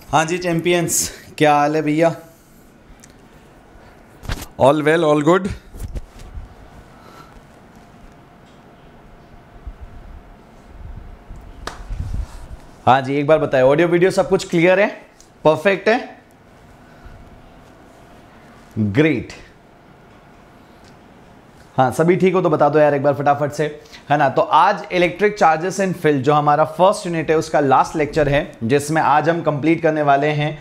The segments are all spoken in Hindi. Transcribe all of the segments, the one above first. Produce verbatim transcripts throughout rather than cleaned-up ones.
हाँ जी चैंपियंस, क्या हाल है भैया? All well, all good. हाँ जी, एक बार बताए, ऑडियो वीडियो सब कुछ क्लियर है, परफेक्ट है? ग्रेट। हाँ, सभी ठीक हो तो बता दो यार एक बार फटाफट से, है ना। तो आज इलेक्ट्रिक चार्जेस इन फील्ड जो हमारा फर्स्ट यूनिट है उसका लास्ट लेक्चर है, जिसमें आज हम कंप्लीट करने वाले हैं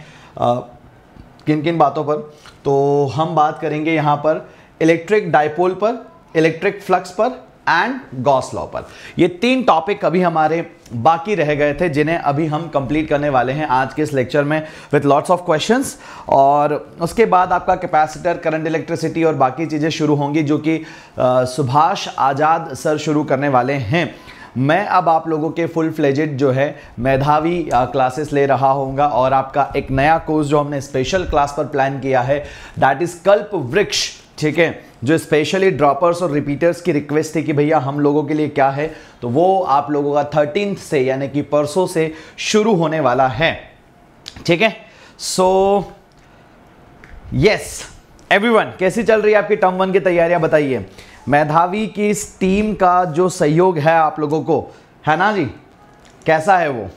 किन किन बातों पर। तो हम बात करेंगे यहाँ पर इलेक्ट्रिक डाइपोल पर, इलेक्ट्रिक फ्लक्स पर एंड गॉस लॉ पर। ये तीन टॉपिक अभी हमारे बाकी रह गए थे, जिन्हें अभी हम कंप्लीट करने वाले हैं आज के इस लेक्चर में विथ लॉट्स ऑफ क्वेश्चंस। और उसके बाद आपका कैपेसिटर, करंट, इलेक्ट्रिसिटी और बाकी चीज़ें शुरू होंगी, जो कि सुभाष आज़ाद सर शुरू करने वाले हैं। मैं अब आप लोगों के फुल फ्लेजेड जो है मेधावी क्लासेस ले रहा होऊंगा, और आपका एक नया कोर्स जो हमने स्पेशल क्लास पर प्लान किया है, दैट इज कल्प वृक्ष, ठीक है, जो स्पेशली ड्रॉपर्स और रिपीटर्स की रिक्वेस्ट थी कि भैया हम लोगों के लिए क्या है, तो वो आप लोगों का थर्टीन्थ से यानी कि परसों से शुरू होने वाला है, ठीक है। सो यस एवरीवन, कैसी चल रही है आपकी टर्म वन की तैयारियां बताइए। मेधावी की इस टीम का जो सहयोग है आप लोगों को, है ना जी, कैसा है वो?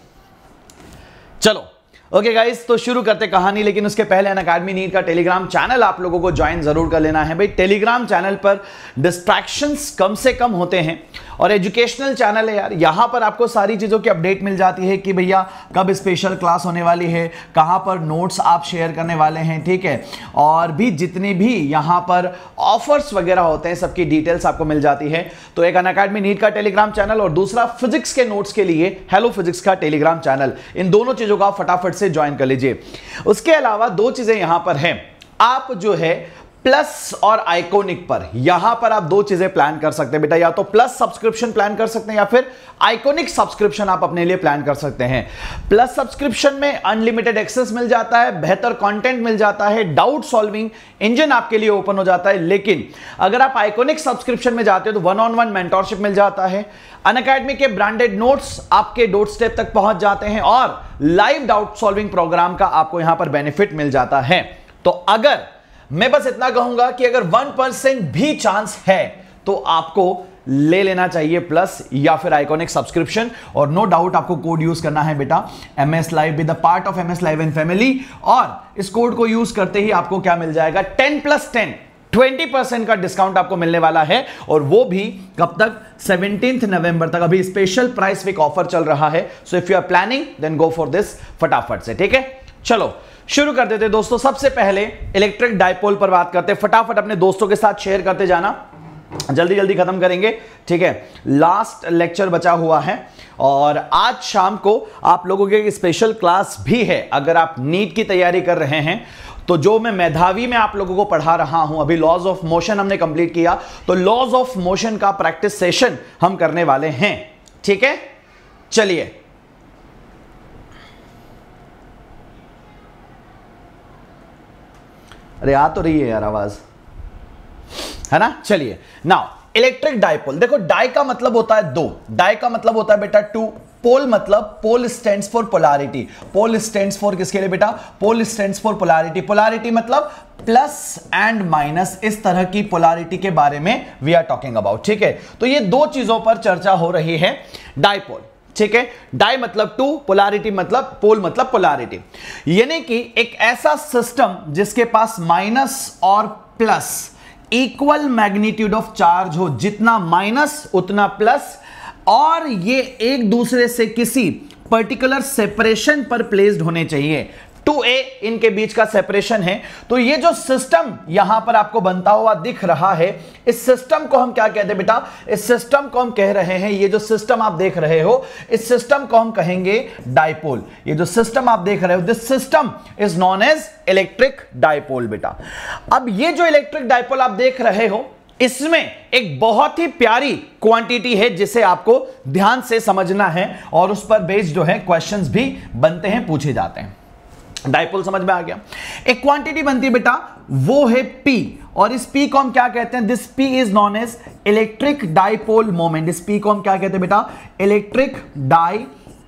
चलो ओके गाइस, तो शुरू करते कहानी, लेकिन उसके पहले अनअकैडमी नीट का टेलीग्राम चैनल आप लोगों को ज्वाइन जरूर कर लेना है भाई। टेलीग्राम चैनल पर डिस्ट्रैक्शंस कम से कम होते हैं और एजुकेशनल चैनल है यार। यहाँ पर आपको सारी चीज़ों की अपडेट मिल जाती है कि भैया कब स्पेशल क्लास होने वाली है, कहाँ पर नोट्स आप शेयर करने वाले हैं, ठीक है, और भी जितने भी यहाँ पर ऑफर्स वगैरह होते हैं सबकी डिटेल्स आपको मिल जाती है। तो एक अनअकैडमी नीट का टेलीग्राम चैनल और दूसरा फिजिक्स के नोट्स के लिए हेलो फिजिक्स का टेलीग्राम चैनल, इन दोनों चीज़ों को आप फटाफट से ज्वाइन कर लीजिए। उसके अलावा दो चीजें यहां पर हैं, आप जो है प्लस और आइकॉनिक पर, यहां पर आप दो चीजें प्लान कर सकते हैं बेटा, या तो प्लस सब्सक्रिप्शन प्लान कर सकते हैं या फिर आइकॉनिक सब्सक्रिप्शन आप अपने लिए प्लान कर सकते हैं। प्लस सब्सक्रिप्शन में अनलिमिटेड एक्सेस मिल जाता है, बेहतर कंटेंट मिल जाता है, डाउट सॉल्विंग इंजन आपके लिए ओपन हो जाता है। लेकिन अगर आप आइकॉनिक सब्सक्रिप्शन में जाते हो तो वन ऑन वन मेंटोरशिप मिल जाता है, अनअकैडमी के ब्रांडेड नोट्स आपके डोर स्टेप तक पहुंच जाते हैं और लाइव डाउट सॉल्विंग प्रोग्राम का आपको यहां पर बेनिफिट मिल जाता है। तो अगर मैं बस इतना कहूंगा कि अगर वन परसेंट भी चांस है तो आपको ले लेना चाहिए प्लस या फिर आइकॉनिक सब्सक्रिप्शन, और नो डाउट आपको कोड यूज करना है बेटा, M S live with the part of M S live and family, और इस कोड को यूज करते ही आपको क्या मिल जाएगा, ten plus ten twenty percent का डिस्काउंट आपको मिलने वाला है। और वो भी कब तक, सेवनटीन्थ नवंबर तक। अभी स्पेशल प्राइस वीक ऑफर चल रहा है, so if you are planning then go for this फटाफट से, ठीक है। चलो शुरू कर देते दोस्तों। सबसे पहले इलेक्ट्रिक डाइपोल पर बात करते हैं, फटाफट अपने दोस्तों के साथ शेयर करते जाना, जल्दी जल्दी खत्म करेंगे, ठीक है। लास्ट लेक्चर बचा हुआ है और आज शाम को आप लोगों के स्पेशल क्लास भी है। अगर आप नीट की तैयारी कर रहे हैं तो जो मैं मेधावी में आप लोगों को पढ़ा रहा हूं, अभी लॉज ऑफ मोशन हमने कंप्लीट किया, तो लॉज ऑफ मोशन का प्रैक्टिस सेशन हम करने वाले हैं, ठीक है। चलिए अरे आ तो रही है यार आवाज, है ना। चलिए नाउ इलेक्ट्रिक डाइपोल, देखो डाई का मतलब होता है दो, डाई का मतलब होता है बेटा टू, पोल मतलब pole stands for polarity, pole stands for किसके लिए बेटा, pole stands for polarity, polarity मतलब प्लस एंड माइनस, इस तरह की पोलैरिटी के बारे में वी आर टॉकिंग अबाउट, ठीक है। तो ये दो चीजों पर चर्चा हो रही है, डाइपोल, ठीक है। डाई मतलब टू, पोलैरिटी मतलब पोल मतलब पोलैरिटी, यानी कि एक ऐसा सिस्टम जिसके पास माइनस और plus equal magnitude of charge हो, जितना माइनस उतना प्लस, और ये एक दूसरे से किसी पर्टिकुलर सेपरेशन पर प्लेस्ड होने चाहिए, टू ए इनके बीच का सेपरेशन है। तो ये जो सिस्टम यहां पर आपको बनता हुआ दिख रहा है, इस सिस्टम को हम क्या कहते हैं बेटा, इस सिस्टम को हम कह रहे हैं, ये जो सिस्टम आप देख रहे हो इस सिस्टम को हम कहेंगे डाइपोल। ये जो सिस्टम आप देख रहे हो, this system is known as electric dipole बेटा। अब ये जो इलेक्ट्रिक डाइपोल आप देख रहे हो, इसमें एक बहुत ही प्यारी क्वांटिटी है जिसे आपको ध्यान से समझना है, और उस पर बेस्ड जो है क्वेश्चंस भी बनते हैं, पूछे जाते हैं। डाइपोल समझ में आ गया। एक क्वांटिटी बनती है बेटा, वो है P, और इस P को हम क्या कहते हैं, this P is known as electric dipole moment. इस P को हम क्या कहते हैं बेटा, इलेक्ट्रिक डाइपोल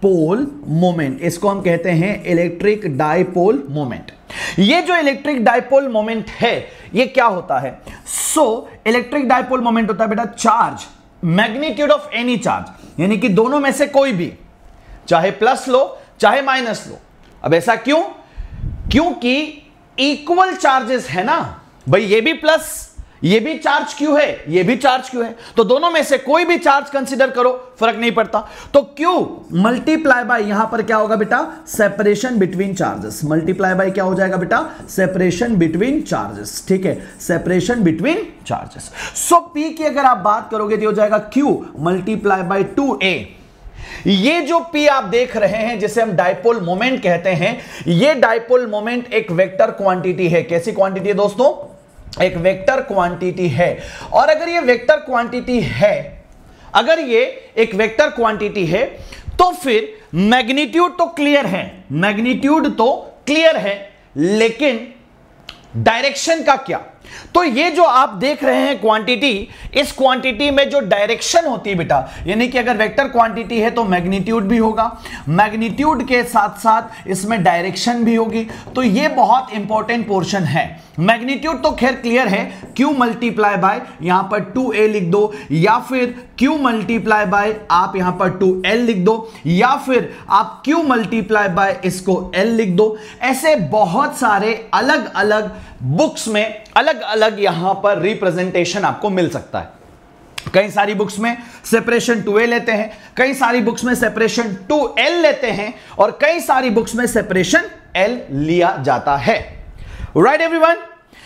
डाइपोल मोमेंट, इसको हम कहते हैं इलेक्ट्रिक डाइपोल मोमेंट। ये जो इलेक्ट्रिक डाइपोल मोमेंट है ये क्या होता है? सो इलेक्ट्रिक डाइपोल मोमेंट होता है बेटा charge, magnitude of any charge, यानी कि दोनों में से कोई भी, चाहे प्लस लो चाहे माइनस लो। अब ऐसा क्यों? क्योंकि इक्वल चार्जेस है ना भाई, ये भी प्लस ये भी चार्ज क्यों है, ये भी चार्ज क्यों है, तो दोनों में से कोई भी चार्ज कंसीडर करो, फर्क नहीं पड़ता। तो क्यों मल्टीप्लाई बाय, यहां पर क्या होगा बेटा? Separation between charges. Multiply by क्या हो जाएगा बेटा? Separation between charges. ठीक है, separation between charges. So P की अगर आप बात करोगे तो हो जाएगा Q multiply by two A. ये जो P आप देख रहे हैं जिसे हम डाइपोल मोमेंट कहते हैं, ये डाइपोल मोमेंट एक वेक्टर क्वांटिटी है। कैसी क्वांटिटी है दोस्तों? एक वेक्टर क्वांटिटी है। और अगर ये वेक्टर क्वांटिटी है, अगर ये एक वेक्टर क्वांटिटी है तो फिर मैग्नीट्यूड तो क्लियर है, मैग्नीट्यूड तो क्लियर है, लेकिन डायरेक्शन का क्या? तो ये जो आप देख रहे हैं क्वांटिटी, इस क्वांटिटी में जो डायरेक्शन होती है बेटा, यानी कि अगर वेक्टर क्वांटिटी है तो मैग्नीट्यूड भी होगा, मैग्नीट्यूड के साथ साथ इसमें डायरेक्शन भी होगी। तो ये बहुत इंपॉर्टेंट पोर्शन है। मैग्नीट्यूड तो खैर क्लियर है, Q मल्टीप्लाई बाय यहां पर टू ए लिख दो, या फिर Q मल्टीप्लाई बाय आप यहां पर टू एल लिख दो, या फिर आप Q मल्टीप्लाई बाय इसको L लिख दो। ऐसे बहुत सारे अलग अलग बुक्स में अलग अलग यहां पर रिप्रेजेंटेशन आपको मिल सकता है। कई सारी बुक्स में सेपरेशन टू ए लेते हैं, कई सारी बुक्स में सेपरेशन टू एल लेते हैं, और कई सारी बुक्स में सेपरेशन L लिया जाता है। Right everyone.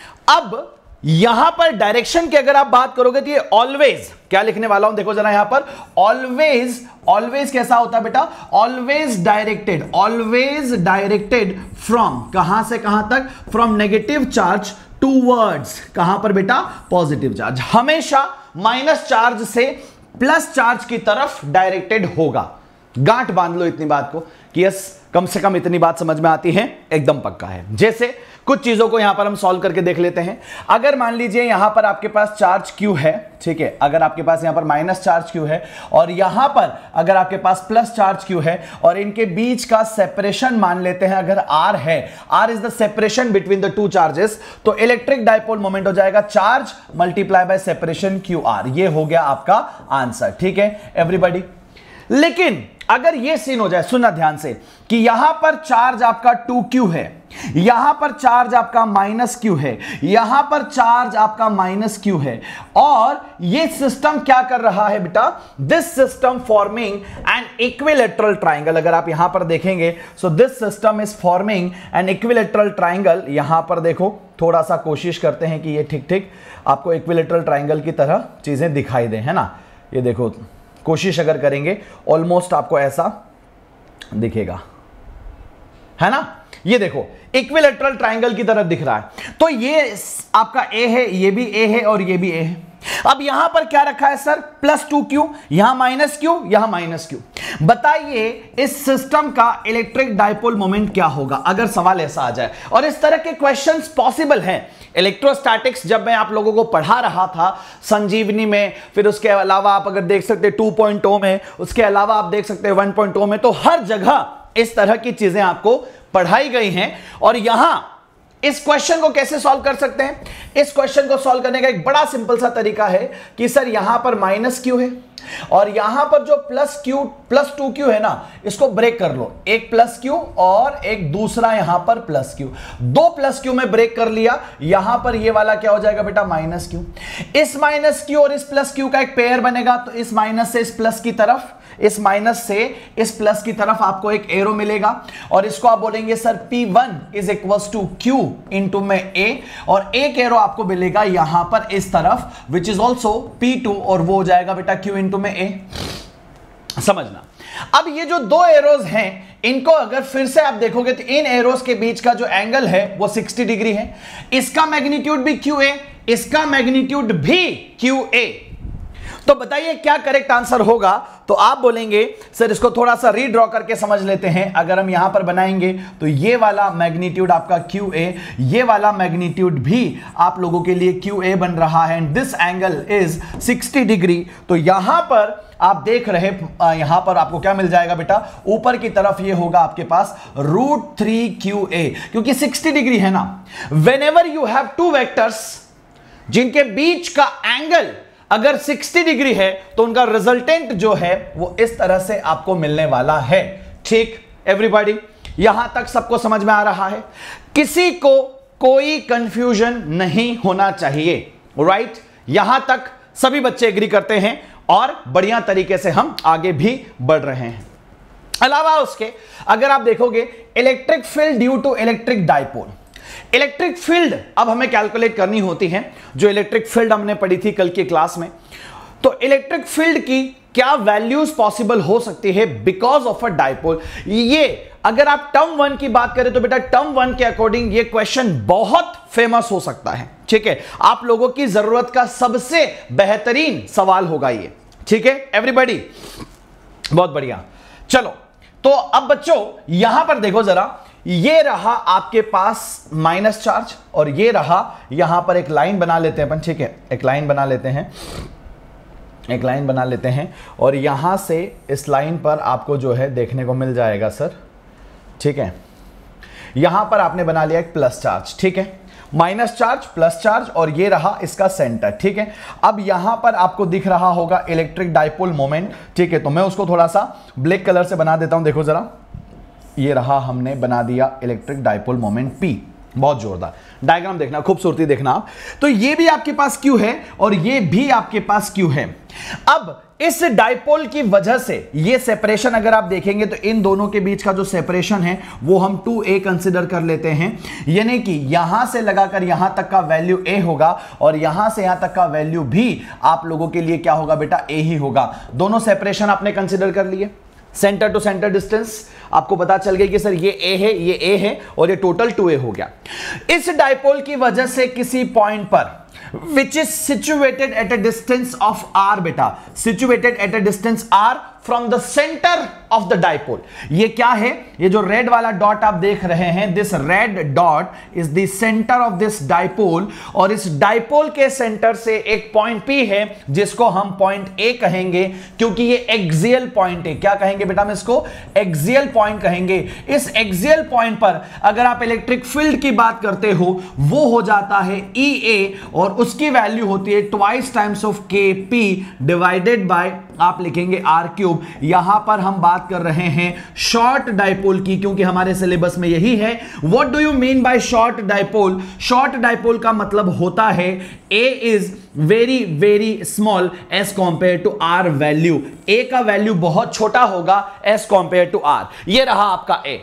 अब यहां पर डायरेक्शन की अगर आप बात करोगे तो ये ऑलवेज, क्या लिखने वाला हूं देखो जरा, यहां पर ऑलवेज, ऑलवेज कैसा होता है बेटा? Always directed, always directed from, कहां से कहां तक? फ्रॉम नेगेटिव चार्ज टूवर्ड्स, कहां पर बेटा? Positive charge. हमेशा माइनस चार्ज से प्लस चार्ज की तरफ डायरेक्टेड होगा। गांठ बांध लो इतनी बात को कि यस, कम से कम इतनी बात समझ में आती है, एकदम पक्का है। जैसे कुछ चीजों को यहां पर हम सॉल्व करके देख लेते हैं। अगर मान लीजिए यहां पर आपके पास चार्ज Q है, ठीक है, अगर आपके पास यहां पर माइनस चार्ज Q है और यहां पर अगर आपके पास प्लस चार्ज Q है, और इनके बीच का सेपरेशन मान लेते हैं अगर R है, R is the separation between the two charges, तो इलेक्ट्रिक डाइपोल मोमेंट हो जाएगा charge multiply by separation Q R। ये हो गया आपका आंसर। ठीक है एवरीबॉडी। लेकिन अगर ये सीन हो जाए, सुनना ध्यान से, कि यहां पर चार्ज आपका टू क्यू है, यहां पर चार्ज आपका माइनस क्यू है, यहां पर चार्ज आपका माइनस क्यू है, और ये सिस्टम क्या कर रहा है बेटा? This system forming an equilateral triangle. अगर आप यहां पर देखेंगे, so this system is forming an equilateral triangle. यहां पर देखो, थोड़ा सा कोशिश करते हैं कि ये ठीक ठीक आपको इक्विलेटरल ट्राइंगल की तरह चीजें दिखाई दें, है ना। ये देखो, कोशिश अगर करेंगे ऑलमोस्ट आपको ऐसा दिखेगा, है ना। ये देखो इक्विलेटरल ट्राइंगल की तरफ दिख रहा है। तो ये आपका ए है, ये भी ए है और ये भी ए है। अब यहां पर क्या रखा है सर? प्लस टू क्यू, यहां माइनस क्यू, यहां माइनस क्यू। बताइए इस सिस्टम का इलेक्ट्रिक डाइपोल मोमेंट क्या होगा अगर सवाल ऐसा आ जाए। और इस तरह के क्वेश्चंस पॉसिबल हैं। इलेक्ट्रोस्टैटिक्स जब मैं आप लोगों को पढ़ा रहा था संजीवनी में, फिर उसके अलावा आप अगर देख सकते टू पॉइंट ओ में, उसके अलावा आप देख सकते वन पॉइंट ओ में, तो हर जगह इस तरह की चीजें आपको पढ़ाई गई हैं। और यहां इस क्वेश्चन को कैसे सॉल्व कर सकते हैं? इस क्वेश्चन को सॉल्व करने का एक बड़ा सिंपल सा तरीका है कि सर यहां पर माइनस क्यू है और यहां पर जो plus Q plus two Q है ना, इसको ब्रेक कर लो। एक प्लस क्यू और एक दूसरा यहां पर प्लस क्यू, दो प्लस क्यू में ब्रेक कर लिया। यहां पर ये वाला क्या हो जाएगा बेटा? Minus Q. इस माइनस क्यू और इस प्लस क्यू का एक पेयर बनेगा, तो इस माइनस से इस प्लस की तरफ, इस माइनस से इस प्लस की तरफ आपको एक एरो मिलेगा, और इसको आप बोलेंगे sir P one is equals to Q into में A, और एक एरो आपको मिलेगा यहां पर इस तरफ which is also P two, और वो हो जाएगा बेटा Q इंटू में A। समझना। अब ये जो दो एरोज हैं, इनको अगर फिर से आप देखोगे तो इन एरोज के बीच का जो एंगल है वो सिक्सटी डिग्री है। इसका मैग्नीट्यूड भी Q A, इसका मैग्नीट्यूड भी Q A। तो बताइए क्या करेक्ट आंसर होगा? तो आप बोलेंगे सर इसको थोड़ा सा रीड्रॉ करके समझ लेते हैं। अगर हम यहां पर बनाएंगे तो ये वाला मैग्नीट्यूड आपका क्यू ए, ये वाला मैग्नीट्यूड भी आप लोगों के लिए क्यू ए बन रहा है and this angle is sixty degree. तो यहां पर आप देख रहे, यहां पर आपको क्या मिल जाएगा बेटा? ऊपर की तरफ ये होगा आपके पास रूट थ्री क्यू ए, क्योंकि सिक्सटी डिग्री है ना। Whenever you have two vectors जिनके बीच का एंगल अगर साठ डिग्री है तो उनका रिजल्टेंट जो है वो इस तरह से आपको मिलने वाला है। ठीक एवरीबॉडी, यहां तक सबको समझ में आ रहा है? किसी को कोई कंफ्यूजन नहीं होना चाहिए, राइट? यहां तक सभी बच्चे एग्री करते हैं और बढ़िया तरीके से हम आगे भी बढ़ रहे हैं। अलावा उसके अगर आप देखोगे electric field due to electric dipole, electric field अब हमें कैलकुलेट करनी होती है, जो इलेक्ट्रिक फील्ड हमने पढ़ी थी कल की क्लास में। तो इलेक्ट्रिक फील्ड की क्या वैल्यूज पॉसिबल हो सकती है बिकॉज ऑफ अ डाइपोल? ये अगर आप टर्म वन की बात करें तो बेटा टर्म वन के अकॉर्डिंग ये क्वेश्चन बहुत फेमस हो सकता है। ठीक है, आप लोगों की जरूरत का सबसे बेहतरीन सवाल होगा ये। ठीक है एवरीबॉडी, बहुत बढ़िया। चलो तो अब बच्चों यहां पर देखो जरा, ये रहा आपके पास माइनस चार्ज और ये रहा, यहां पर एक लाइन बना लेते हैं अपन। ठीक है, एक लाइन बना लेते हैं, एक लाइन बना लेते हैं और यहां से इस लाइन पर आपको जो है देखने को मिल जाएगा सर। ठीक है, यहां पर आपने बना लिया एक प्लस चार्ज। ठीक है, माइनस चार्ज प्लस चार्ज और ये रहा इसका सेंटर। ठीक है, अब यहां पर आपको दिख रहा होगा इलेक्ट्रिक डाइपोल मोमेंट। ठीक है, तो मैं उसको थोड़ा सा ब्लैक कलर से बना देता हूं। देखो जरा, ये रहा, हमने बना दिया इलेक्ट्रिक डाइपोल मोमेंट P। बहुत जोरदार डायग्राम देखना, खूबसूरती देखना आप। तो ये भी आपके पास Q है और ये भी आपके पास Q है। अब इस डाइपोल की वजह से ये सेपरेशन अगर आप देखेंगे तो इन दोनों के बीच का जो सेपरेशन है वो हम टू ए कंसीडर कर लेते हैं, यानी कि यहां से लगाकर यहां तक का वैल्यू A होगा और यहां से यहां तक का वैल्यू भी आप लोगों के लिए क्या होगा बेटा? A ही होगा। दोनों सेपरेशन आपने कंसीडर कर लिए। सेंटर टू सेंटर डिस्टेंस आपको पता चल गया कि सर ये A है, ये A है और ये टोटल टू ए हो गया। इस डाइपोल की वजह से किसी पॉइंट पर which is situated at a distance of r, बेटा situated at a distance r from the center of the dipole, ये क्या है? ये जो रेड वाला डॉट आप देख रहे हैं, this red dot is the center of this dipole और इस डाइपोल के सेंटर से एक पॉइंट P है जिसको हम पॉइंट A कहेंगे, क्योंकि ये एक्सियल पॉइंट है। क्या कहेंगे बेटा? हम इसको एक्सियल पॉइंट कहेंगे। इस एक्सियल पॉइंट पर अगर आप इलेक्ट्रिक फील्ड की बात करते हो वो हो जाता है E A और उसकी वैल्यू होती है twice times of K P divided by आप लिखेंगे आर क्यूब। यहां पर हम बात कर रहे हैं शॉर्ट डाइपोल की, क्योंकि हमारे सिलेबस में यही है। What do you mean by short dipole? Short dipole का मतलब होता है A is very very small as compare to R value. A का वैल्यू बहुत छोटा होगा एज कंपेयर टू आर। ये रहा आपका ए,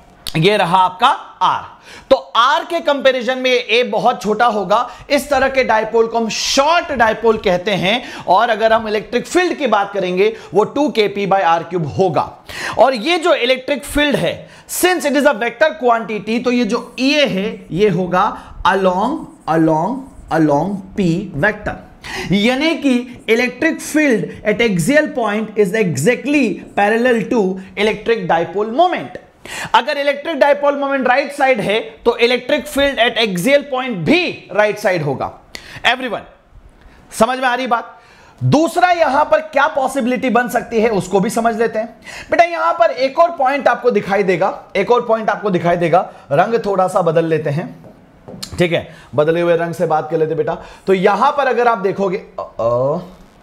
ये रहा आपका आर। तो आर के कंपैरिजन में ए बहुत छोटा होगा। इस तरह के डाइपोल को हम शॉर्ट डाइपोल कहते हैं। और अगर हम इलेक्ट्रिक फील्ड की बात करेंगे वो to K P by are cube होगा। और ये जो इलेक्ट्रिक फील्ड है, since it is a vector quantity, तो ये जो ई है ये होगा along along along P vector, यानी कि electric field at axial point is exactly parallel to electric dipole moment. अगर electric dipole moment right side है तो electric field at axial point भी राइट साइड होगा। एवरीवन समझ में आ रही बात? दूसरा यहां पर क्या पॉसिबिलिटी बन सकती है उसको भी समझ लेते हैं। बेटा यहां पर एक और पॉइंट आपको दिखाई देगा, एक और पॉइंट आपको दिखाई देगा। रंग थोड़ा सा बदल लेते हैं, ठीक है, बदले हुए रंग से बात कर लेते बेटा। तो यहां पर अगर आप देखोगे, आ, आ,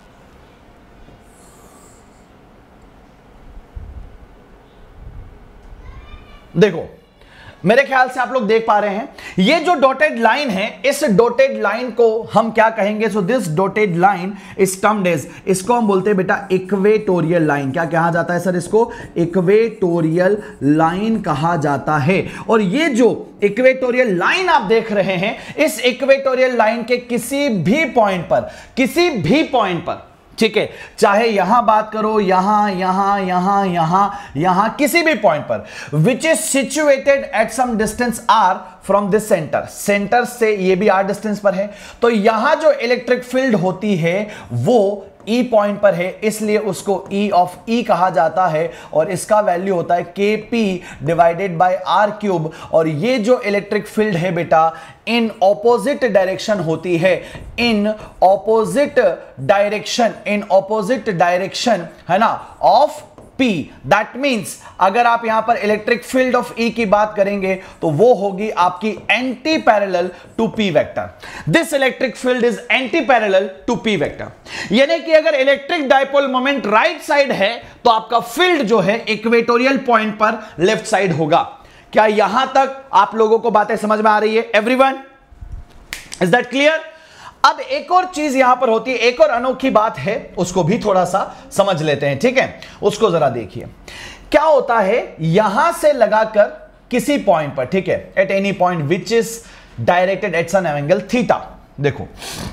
देखो मेरे ख्याल से आप लोग देख पा रहे हैं, ये जो डॉटेड लाइन है, इस डॉटेड लाइन को हम क्या कहेंगे? So this dotted line is termed as, इसको हम बोलते हैं बेटा इक्वेटोरियल लाइन। क्या कहा जाता है सर? इसको इक्वेटोरियल लाइन कहा जाता है। और ये जो इक्वेटोरियल लाइन आप देख रहे हैं, इस इक्वेटोरियल लाइन के किसी भी पॉइंट पर, किसी भी पॉइंट पर, ठीक है, चाहे यहां बात करो, यहां यहां यहां यहां यहां किसी भी पॉइंट पर, which is situated at some distance R from this centre, centre से ये भी आर डिस्टेंस पर है, तो यहां जो इलेक्ट्रिक फील्ड होती है वो E पॉइंट पर है इसलिए उसको E ऑफ E कहा जाता है और इसका वैल्यू होता है K P divided by R cube. और ये जो इलेक्ट्रिक फील्ड है बेटा इन ऑपोजिट डायरेक्शन होती है, in opposite direction, in opposite direction है ना ऑफ P। दैट मींस अगर आप यहां पर इलेक्ट्रिक फील्ड ऑफ E की बात करेंगे तो वो होगी आपकी anti parallel to P vector. This electric field is anti parallel to P vector. यानी कि अगर electric dipole moment right side है तो आपका फील्ड जो है इक्वेटोरियल पॉइंट पर लेफ्ट साइड होगा। क्या यहां तक आप लोगों को बातें समझ में आ रही है एवरीवन? Is that clear? अब एक और चीज यहां पर होती है, एक और अनोखी बात है, उसको भी थोड़ा सा समझ लेते हैं, ठीक है? उसको जरा देखिए क्या होता है यहां से लगाकर किसी पॉइंट पर, ठीक है, at any point which is directed at some angle theta. देखो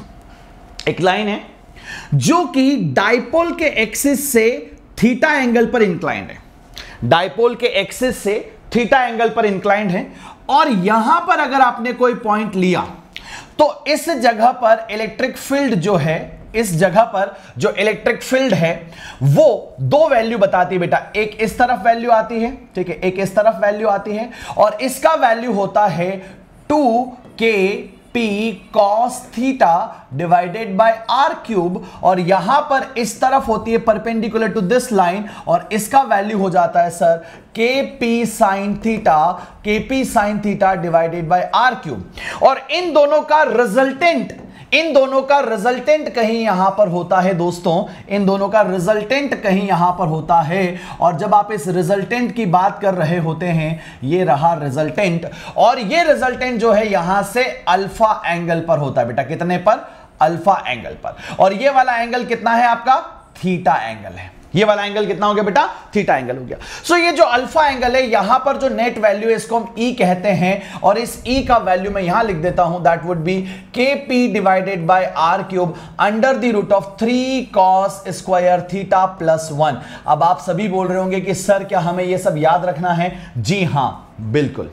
एक लाइन है जो कि डायपोल के एक्सिस से थीटा एंगल पर इंक्लाइंड है, डायपोल के एक्सिस से थीटा एंगल पर इंक्लाइंड है। और यहां पर अगर आपने कोई पॉइंट लिया तो इस जगह पर इलेक्ट्रिक फील्ड जो है, इस जगह पर जो इलेक्ट्रिक फील्ड है वो दो वैल्यू बताती है बेटा। एक इस तरफ वैल्यू आती है, ठीक है, एक इस तरफ वैल्यू आती है और इसका वैल्यू होता है two K P cos theta divided by R cube. और यहां पर इस तरफ होती है परपेंडिकुलर टू दिस लाइन और इसका वैल्यू हो जाता है sir K P sine theta, K P sine theta divided by R cube. और इन दोनों का रिजल्टेंट, इन दोनों का रिजल्टेंट कहीं यहां पर होता है दोस्तों, इन दोनों का रिजल्टेंट कहीं यहां पर होता है। और जब आप इस रिजल्टेंट की बात कर रहे होते हैं, ये रहा रिजल्टेंट, और ये रिजल्टेंट जो है यहां से अल्फा एंगल पर होता है बेटा। कितने पर? अल्फा एंगल पर। और ये वाला एंगल कितना है आपका? थीटा एंगल है। ये वाला एंगल कितना हो गया बेटा? थीटा एंगल हो गया। सो so, ये जो अल्फा एंगल है यहां पर जो नेट वैल्यू है इसको हम E कहते हैं और इस E का वैल्यू मैं यहां लिख देता हूं, that would be K P divided by R cube under the root of three cos square theta plus one. अब आप सभी बोल रहे होंगे कि सर क्या हमें ये सब याद रखना है? जी हां बिल्कुल।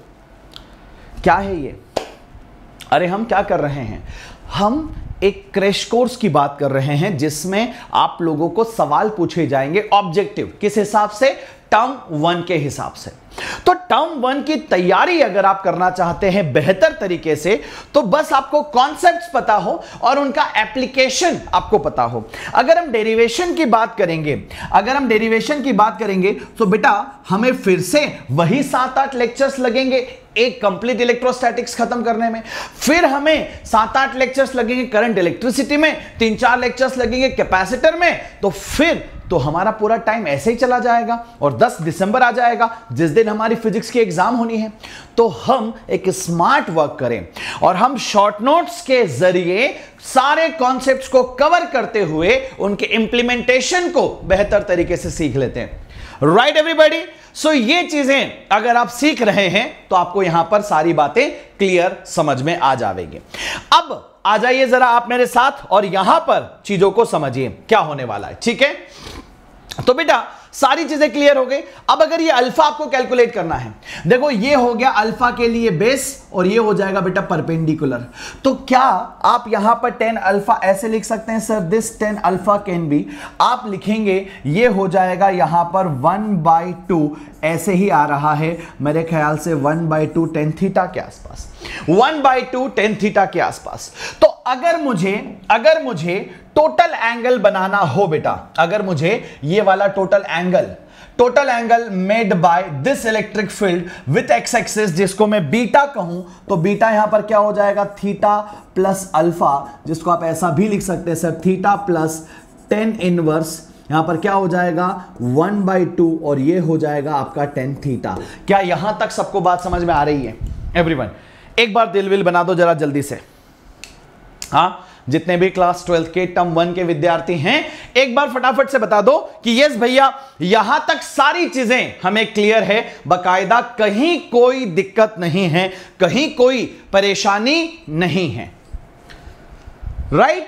क्या है ये? अरे हम क्या कर रहे हैं, हम एक क्रैश कोर्स की बात कर रहे हैं जिसमें आप लोगों को सवाल पूछे जाएंगे ऑब्जेक्टिव किस हिसाब से? टर्म वन के हिसाब से। तो टर्म वन की तैयारी अगर आप करना चाहते हैं बेहतर तरीके से तो बस आपको कॉन्सेप्ट्स पता हो और उनका एप्लीकेशन आपको पता हो। अगर हम डेरिवेशन की बात करेंगे, अगर हम डेरिवेशन की बात करेंगे तो बेटा हमें फिर से वही सात आठ लेक्चर्स लगेंगे एक कंप्लीट इलेक्ट्रोस्टैटिक्स खत्म करने में, फिर हमें सात आठ लेक्चर्स लगेंगे करंट इलेक्ट्रिसिटी में, तीन चार लेक्चर्स लगेंगे कैपेसिटर में, तो फिर तो हमारा पूरा टाइम ऐसे ही चला जाएगा और दस दिसंबर आ जाएगा जिस दिन हमारी फिजिक्स की एग्जाम होनी है। तो हम एक स्मार्ट वर्क करें और हम शॉर्ट नोट्स के जरिए सारे कॉन्सेप्ट्स को कवर करते हुए उनके इंप्लीमेंटेशन को बेहतर तरीके से सीख लेते हैं। Right everybody? सो ये चीजें अगर आप सीख रहे हैं तो आपको यहां पर सारी बातें क्लियर समझ में आ जाएंगी। अब आ जाइए जरा आप मेरे साथ और यहां पर चीजों को समझिए क्या होने वाला है, ठीक है? तो बेटा सारी चीजें क्लियर हो गई। अब अगर ये अल्फा आपको कैलकुलेट करना है, देखो ये हो गया अल्फा के लिए बेस और ये हो जाएगा बेटा परपेंडिकुलर। तो क्या आप यहां पर टेन अल्फा ऐसे लिख सकते हैं? Sir this tan alpha can be, आप लिखेंगे ये हो जाएगा यहां पर वन बाई टू, ऐसे ही आ रहा है मेरे ख्याल से one by two tan theta के आसपास, one by two tan theta के आसपास। तो अगर मुझे अगर मुझे टोटल एंगल बनाना हो बेटा, अगर मुझे ये वाला total angle total angle made by this electric field with X axis जिसको मैं बीटा कहूं, तो बीटा यहां पर क्या हो जाएगा? थीटा प्लस अल्फा, जिसको आप ऐसा भी लिख सकते हैं sir theta plus tan inverse, यहां पर क्या हो जाएगा? वन बाई टू और ये हो जाएगा आपका टेन थीटा। क्या यहां तक सबको बात समझ में आ रही है एवरीवन? एक बार दिल विल बना दो जरा जल्दी से। हाँ, जितने भी क्लास ट्वेल्थ के टर्म वन के विद्यार्थी हैं एक बार फटाफट से बता दो कि यस भैया यहां तक सारी चीजें हमें क्लियर है बकायदा, कहीं कोई दिक्कत नहीं है, कहीं कोई परेशानी नहीं है। राइट?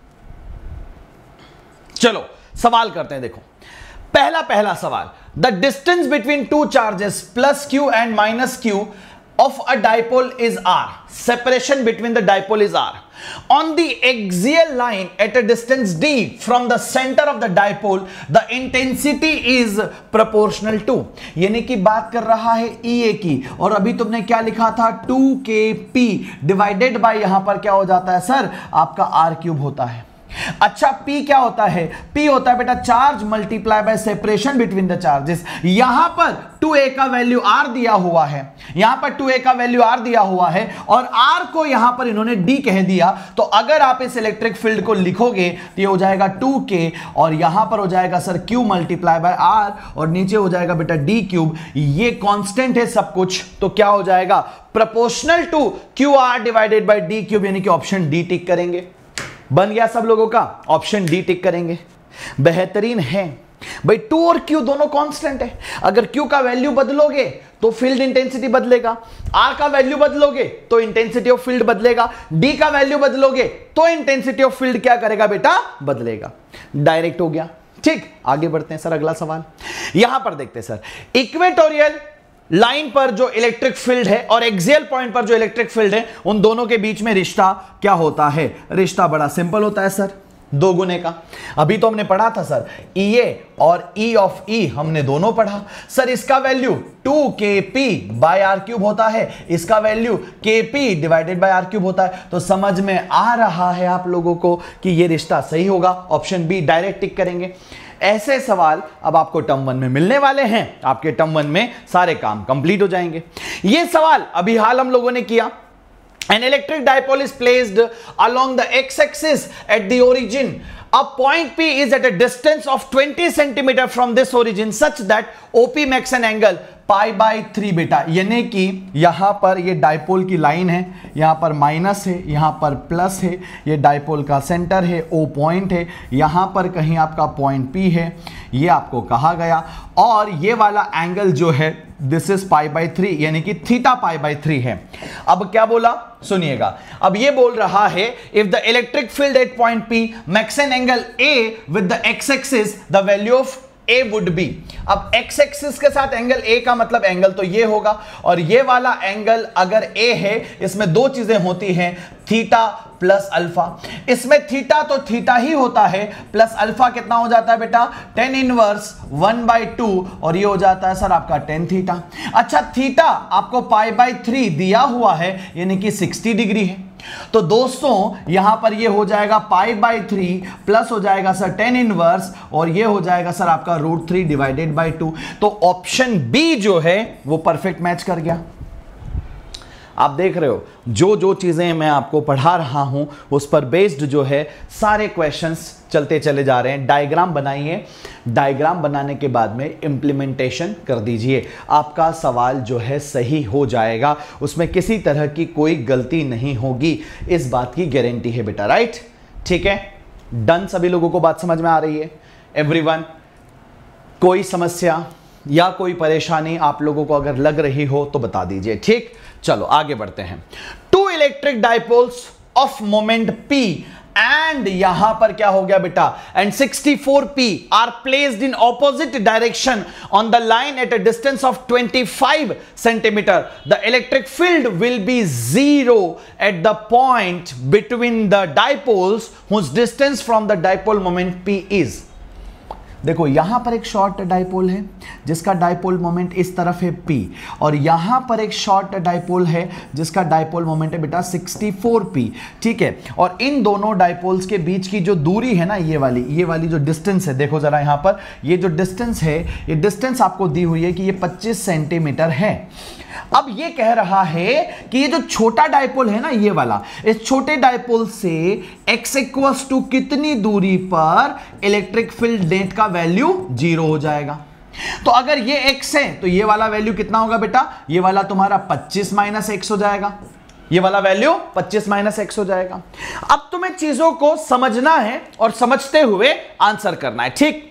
चलो सवाल करते हैं। देखो पहला पहला सवाल, the distance between two charges plus Q and minus Q of a dipole is r, separation between the dipole is r। On the axial line at a distance d from the center of the dipole, the intensity is proportional to, यानी कि बात कर रहा है E A की, और अभी तुमने क्या लिखा था, to K P divided bye, यहां पर क्या हो जाता है सर, आपका R क्यूब होता है। अच्छा, P क्या होता है, P होता है बेटा charge multiply by separation between the charges. यहां पर टू ए का वैल्यू R दिया हुआ है, यहां पर टू ए का वैल्यू R दिया हुआ है, और R को यहां पर इन्होंने D कह दिया। तो अगर आप इस इलेक्ट्रिक फील्ड को लिखोगे तो ये हो जाएगा टू के, और यहां पर हो जाएगा sir Q multiply by R, और नीचे हो जाएगा बेटा D क्यूब। ये कांस्टेंट है सब कुछ, तो क्या हो जाएगा, proportional to Q R divided by D cube, यानी कि ऑप्शन डी टिक करेंगे। बन गया सब लोगों का, ऑप्शन डी टिक करेंगे। बेहतरीन है भाई, टू और क्यू दोनों कांस्टेंट है। अगर क्यू का वैल्यू बदलोगे तो फील्ड इंटेंसिटी बदलेगा, आर का वैल्यू बदलोगे तो इंटेंसिटी ऑफ फील्ड बदलेगा, डी का वैल्यू बदलोगे तो इंटेंसिटी ऑफ फील्ड क्या करेगा बेटा, बदलेगा। डायरेक्ट हो गया। ठीक, आगे बढ़ते हैं सर, अगला सवाल यहां पर देखते हैं सर। इक्वेटोरियल लाइन पर जो इलेक्ट्रिक फील्ड है और एक्सियल पॉइंट पर जो इलेक्ट्रिक फील्ड है, उन दोनों के बीच में रिश्ता क्या होता है, रिश्ता बड़ा सिंपल होता है सर, दो गुने का। अभी तो हमने पढ़ा था सर, ई ए और ई ऑफ ई हमने दोनों पढ़ा सर। इसका value two K P by R cube होता है, इसका value K P divided by R cube होता है। तो समझ में आ रहा है आप लोगों को कि यह रिश्ता सही होगा, ऑप्शन बी डायरेक्ट टिक करेंगे। ऐसे सवाल अब आपको टर्म वन में मिलने वाले हैं, आपके टर्म वन में सारे काम कंप्लीट हो जाएंगे। ये सवाल अभी हाल हम लोगों ने किया। An electric dipole is placed along the x-axis at the origin. A point P is at a distance of twenty centimeter from this origin such that O P makes an angle pi by three बेटा, यानी कि यहां पर ये डाइपोल की लाइन है, यहां पर माइनस है, यहां पर प्लस है, ये डाइपोल का सेंटर है, ओ पॉइंट है, यहां पर कहीं आपका पॉइंट पी है, ये आपको कहा गया। और ये वाला एंगल जो है this is pi by three, यानी कि थीटा पाई बाई थ्री है। अब क्या बोला सुनिएगा, अब ये बोल रहा है if the electric field at point P makes an angle A with the X axis the value of A would be. अब एक्स एक्सिस के साथ एंगल ए का मतलब एंगल तो ये होगा, और ये वाला एंगल अगर ए है, इसमें दो चीजें होती हैं, थीटा प्लस अल्फा। इसमें थीटा तो थीटा ही होता है, प्लस अल्फा कितना हो जाता है बेटा, tan inverse one by two, और ये हो जाता है सर आपका टेन थीटा। अच्छा, थीटा आपको पाई बाई थ्री दिया हुआ है, यानी कि सिक्सटी डिग्री है। तो दोस्तों यहां पर ये हो जाएगा पाई बाई थ्री प्लस हो जाएगा सर टेन इनवर्स, और ये हो जाएगा सर आपका root three divided by two. तो ऑप्शन बी जो है वो परफेक्ट मैच कर गया। आप देख रहे हो जो जो चीजें मैं आपको पढ़ा रहा हूं उस पर बेस्ड जो है सारे क्वेश्चंस चलते चले जा रहे हैं। डायग्राम बनाइए, डायग्राम बनाने के बाद में इंप्लीमेंटेशन कर दीजिए, आपका सवाल जो है सही हो जाएगा, उसमें किसी तरह की कोई गलती नहीं होगी, इस बात की गारंटी है बेटा। राइट, ठीक है, डन। सभी लोगों को बात समझ में आ रही है एवरीवन? कोई समस्या या कोई परेशानी आप लोगों को अगर लग रही हो तो बता दीजिए। ठीक, चलो आगे बढ़ते हैं। Two electric dipoles of moment P and यहां पर क्या हो गया बेटा, and sixty four P are placed in opposite direction on the line at a distance of twenty five centimetre. The electric field will be zero at the point between the dipoles whose distance from the dipole moment P is. देखो यहां पर एक शॉर्ट डाइपोल है जिसका डाइपोल मोमेंट इस तरफ है P, और यहां पर एक शॉर्ट डाइपोल है जिसका डाइपोल मोमेंट है बेटा सिक्सटी फोर P। ठीक है, और इन दोनों डाइपोल्स के बीच की जो दूरी है ना, ये वाली ये वाली जो डिस्टेंस है, देखो जरा यहां पर ये जो डिस्टेंस है, ये डिस्टेंस आपको दी हुई है कि ये पच्चीस सेंटीमीटर है। अब ये कह रहा है कि ये जो छोटा डाइपोल है ना, ये वाला, इस छोटे डाइपोल से x इक्वल्स टू कितनी दूरी पर इलेक्ट्रिक फील्ड नेट का वैल्यू जीरो हो जाएगा। तो अगर ये x है तो ये वाला वैल्यू कितना होगा बेटा, ये वाला तुम्हारा पच्चीस माइनस एक्स हो जाएगा, ये वाला वैल्यू पच्चीस माइनस एक्स हो जाएगा। अब तुम्हें चीजों को समझना है और समझते हुए आंसर करना है। ठीक,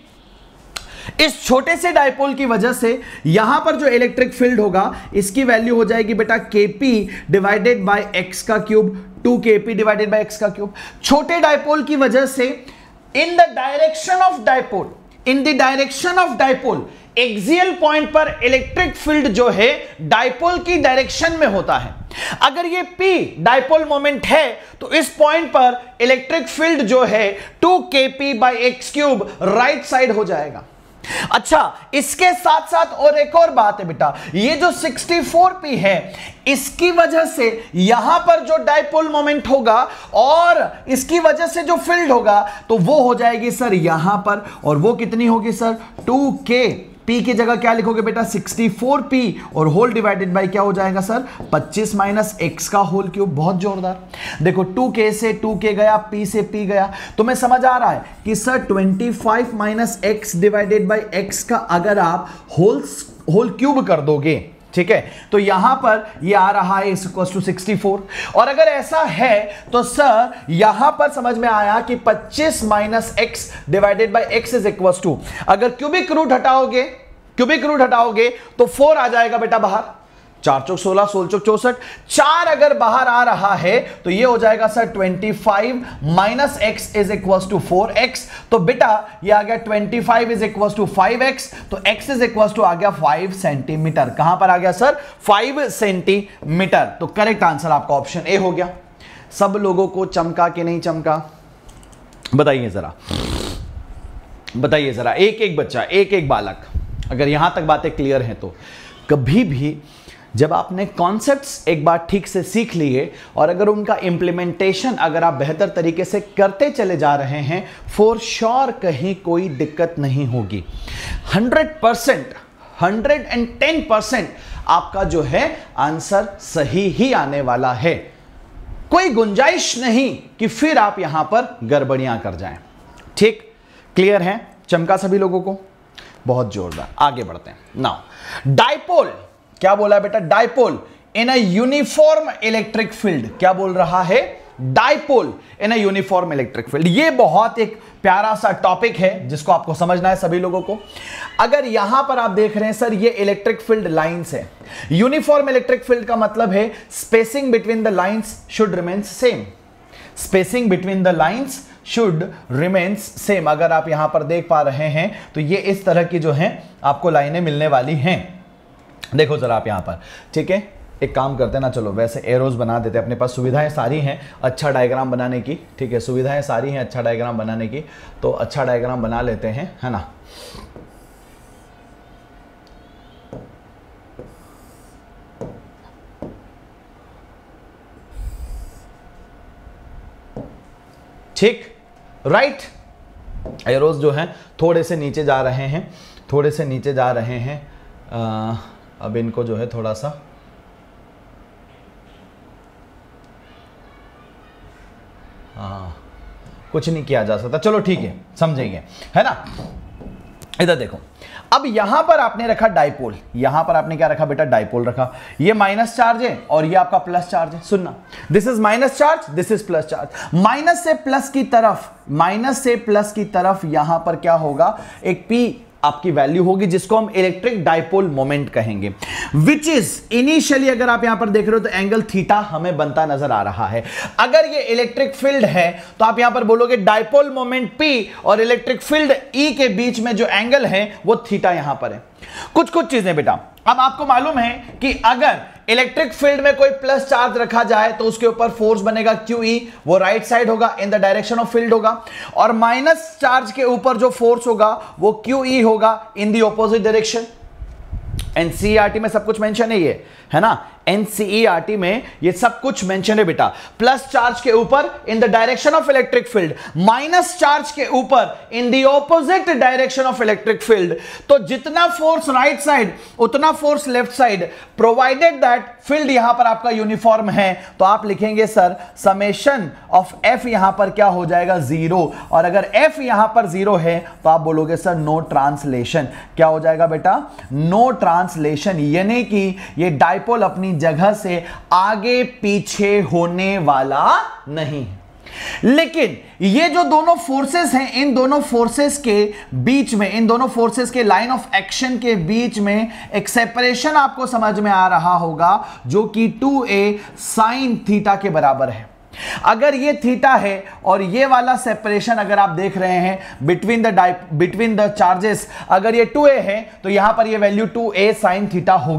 इस छोटे से डाइपोल की वजह से यहां पर जो इलेक्ट्रिक फील्ड होगा इसकी वैल्यू हो जाएगी बेटा kp डिवाइडेड बाय x का cube, two K P divided by x का क्यूब। छोटे डाइपोल की वजह से in the direction of dipole, in the direction of dipole, axial point पर इलेक्ट्रिक फील्ड जो है डाइपोल की डायरेक्शन में होता है। अगर ये P डाइपोल मोमेंट है तो इस पॉइंट पर इलेक्ट्रिक फील्ड जो है two K P by X cube right side हो जाएगा। अच्छा, इसके साथ साथ और एक और बात है बेटा, ये जो सिक्सटी फोर पी है इसकी वजह से यहां पर जो डाइपोल मोमेंट होगा और इसकी वजह से जो फील्ड होगा तो वो हो जाएगी सर यहां पर, और वो कितनी होगी सर टू के P की जगह क्या लिखोगे बेटा सिक्सटी फोर पी और होल डिवाइडेड बाय क्या हो जाएगा सर पच्चीस माइनस एक्स का होल क्यूब। बहुत जोरदार। देखो टू के से टू के गया, P से P गया, तो मैं समझ आ रहा है कि sir twenty five minus X divided by X का अगर आप होल होल क्यूब कर दोगे, ठीक है, तो यहां पर ये आ रहा है is equal to sixty four. और अगर ऐसा है तो सर यहां पर समझ में आया कि पच्चीस minus X divided by X is equal to, अगर क्यूबिक रूट हटाओगे क्यूबिक रूट हटाओगे तो फोर आ जाएगा बेटा बाहर, चार चौक सोलह, सोलह चौक चौसठ, चार अगर बाहर आ रहा है तो ये हो जाएगा sir twenty five minus X is equal to four X. तो बेटा ये आ गया twenty five is equal to five X, तो x इज इक्वल टू आ गया फाइव सेंटीमीटर। कहां पर आ गया सर फाइव सेंटीमीटर। तो करेक्ट आंसर आपका ऑप्शन ए हो गया। सब लोगों को चमका कि नहीं चमका बताइए जरा, बताइए जरा, एक एक बच्चा, एक एक बालक, अगर यहां तक बातें क्लियर हैं तो कभी भी जब आपने कॉन्सेप्ट्स एक बार ठीक से सीख लिए और अगर उनका इंप्लीमेंटेशन अगर आप बेहतर तरीके से करते चले जा रहे हैं, फॉर श्योर कहीं कोई दिक्कत नहीं होगी। Hundred percent hundred and ten percent आपका जो है आंसर सही ही आने वाला है। कोई गुंजाइश नहीं कि फिर आप यहां पर गड़बड़ियां कर जाएं। ठीक, क्लियर है? चमका सभी लोगों को? बहुत जोरदार। आगे बढ़ते हैं। नाउ डाइपोल, क्या बोला बेटा? Dipole in a uniform electric field. क्या बोल रहा है? Dipole in a uniform electric field. ये बहुत एक प्यारा सा टॉपिक है जिसको आपको समझना है सभी लोगों को। अगर यहां पर आप देख रहे हैं सर ये इलेक्ट्रिक फील्ड लाइंस है। यूनिफॉर्म इलेक्ट्रिक फील्ड का मतलब है spacing between the lines should remain same. Spacing between the lines should remains same. अगर आप यहां पर देख पा रहे हैं तो ये इस तरह की जो हैं आपको लाइनें मिलने वाली हैं। देखो जरा आप यहां पर, ठीक है, एक काम करते हैं ना, चलो वैसे एरोज बना देते हैं, अपने पास सुविधाएं सारी हैं अच्छा डायग्राम बनाने की। ठीक है, सुविधाएं सारी हैं अच्छा डायग्राम बनाने की, तो अच्छा डायग्राम बना लेते हैं, है ना। ठीक, राइट। एरोज जो हैं थोड़े से नीचे जा रहे हैं, थोड़े से नीचे जा रहे हैं। आ, अब इनको जो है थोड़ा सा हाँ कुछ नहीं किया जा सकता, चलो ठीक है, समझेंगे, है ना। इधर देखो, अब यहां पर आपने रखा डाइपोल, यहां पर आपने क्या रखा बेटा? डाइपोल रखा। ये माइनस चार्ज है और ये आपका प्लस चार्ज है। सुनना, this is minus charge, this is plus charge. Minus से प्लस की तरफ, माइनस से प्लस की तरफ यहां पर क्या होगा? एक P आपकी वैल्यू होगी जिसको हम इलेक्ट्रिक डाइपोल मोमेंट कहेंगे, विच इज इनिशियली अगर आप यहां पर देख रहे हो तो एंगल थीटा हमें बनता नजर आ रहा है। अगर ये इलेक्ट्रिक फील्ड है तो आप यहां पर बोलोगे डाइपोल मोमेंट P और इलेक्ट्रिक फील्ड E के बीच में जो एंगल है वो थीटा यहां पर है। कुछ कुछ चीजें बेटा, अब आपको मालूम है कि अगर इलेक्ट्रिक फील्ड में कोई प्लस चार्ज रखा जाए तो उसके ऊपर फोर्स बनेगा क्यू ई, वो राइट साइड होगा, in the direction of field होगा, और माइनस चार्ज के ऊपर जो फोर्स होगा वो क्यू ई होगा in the opposite direction. NCERT में सब कुछ मेंशन है, ये है ना, एनसीईआरटी में ये सब कुछ मेंशन है बेटा। प्लस चार्ज के ऊपर in the direction of electric field, minus charge के ऊपर in the opposite direction of electric field. तो जितना फोर्स राइट साइड उतना force left side, provided that field यहां पर आपका यूनिफॉर्म है, तो आप लिखेंगे सर समेशन ऑफ एफ यहां पर क्या हो जाएगा? जीरो। और अगर एफ यहां पर जीरो है तो आप बोलोगे सर नो ट्रांसलेशन। क्या हो जाएगा बेटा? नो ट्रांसलेशन, यानी कि ये डाइपोल अपनी जगह से आगे पीछे होने वाला नहीं है। लेकिन ये जो दोनों फोर्सेस हैं, इन दोनों फोर्सेस के बीच में, इन दोनों फोर्सेस के लाइन ऑफ एक्शन के बीच में एक सेपरेशन आपको समझ में आ रहा होगा जो कि टू ए साइन थीटा के बराबर है। अगर ये थीटा है और ये वाला सेपरेशन अगर आप देख रहे हैं between the between the charges, अगर ये टू ए है तो यहां पर ये value two A sine theta होगी।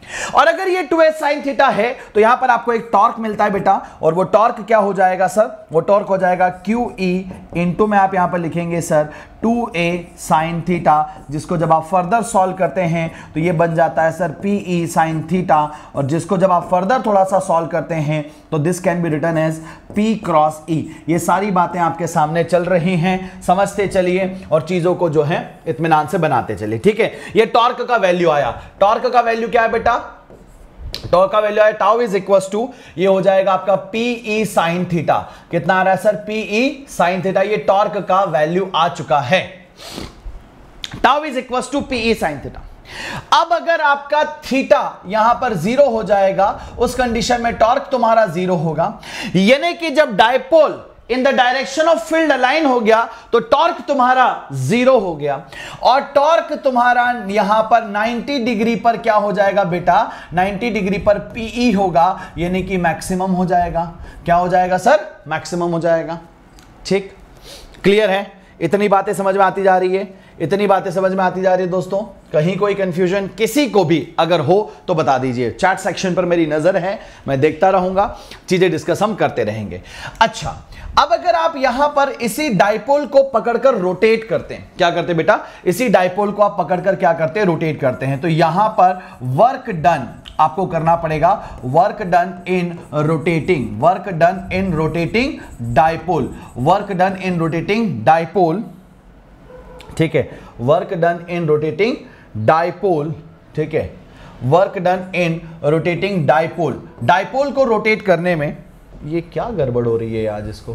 और अगर ये टू एच साइन थीटा है तो यहां पर आपको एक टॉर्क मिलता है बेटा, और वो टॉर्क क्या हो जाएगा सर, वो टॉर्क हो जाएगा क्यू ई इंटू में आप यहां पर लिखेंगे sir two A sine theta, जिसको जब आप फर्दर सॉल्व करते हैं तो ये बन जाता है sir P E sine theta, और जिसको जब आप फर्दर थोड़ा सा सॉल्व करते हैं तो this can be written as P cross E. ये सारी बातें आपके सामने चल रही हैं, समझते चलिए और चीजों को जो है इत्मीनान से बनाते चलिए, ठीक है। ये टॉर्क का वैल्यू आया, टॉर्क का वैल्यू क्या है बेटा, टॉर्क का वैल्यू है टाउ इज इक्वल टू, ये हो जाएगा आपका पी ई साइन थीटा। कितना आ रहा है sir, P E sine theta, ये टॉर्क का वैल्यू आ चुका है। Tau is equal to P E sine theta. अब अगर आपका थीटा यहां पर जीरो हो जाएगा, उस कंडीशन में टॉर्क तुम्हारा जीरो होगा, यानी कि जब dipole in the direction of field align हो गया तो टॉर्क तुम्हारा जीरो हो गया, और टॉर्क तुम्हारा यहां पर नब्बे डिग्री पर क्या हो जाएगा बेटा, नब्बे डिग्री पर पीई होगा, यानी कि मैक्सिमम हो जाएगा। क्या हो जाएगा सर, मैक्सिमम हो जाएगा। ठीक, क्लियर है, इतनी बातें समझ में आती जा रही है, इतनी बातें समझ में आती जा रही है दोस्तों। कहीं कोई कंफ्यूजन किसी को भी अगर हो तो बता दीजिए, चैट सेक्शन पर मेरी नजर है, मैं देखता रहूंगा, चीजें डिस्कस हम करते रहेंगे। अच्छा, अब अगर आप यहां पर इसी डाइपोल को पकड़कर रोटेट करते हैं, क्या करते हैं बेटा, इसी डाइपोल को आप पकड़कर क्या करते हैं, रोटेट करते हैं, तो यहां पर वर्क डन आपको करना पड़ेगा, work done in rotating, work done in rotating dipole, work done in rotating dipole, ठीक है, work done in rotating dipole, ठीक है, work done in rotating dipole. Dipole को रोटेट करने में ये क्या गड़बड़ हो रही है आज इसको,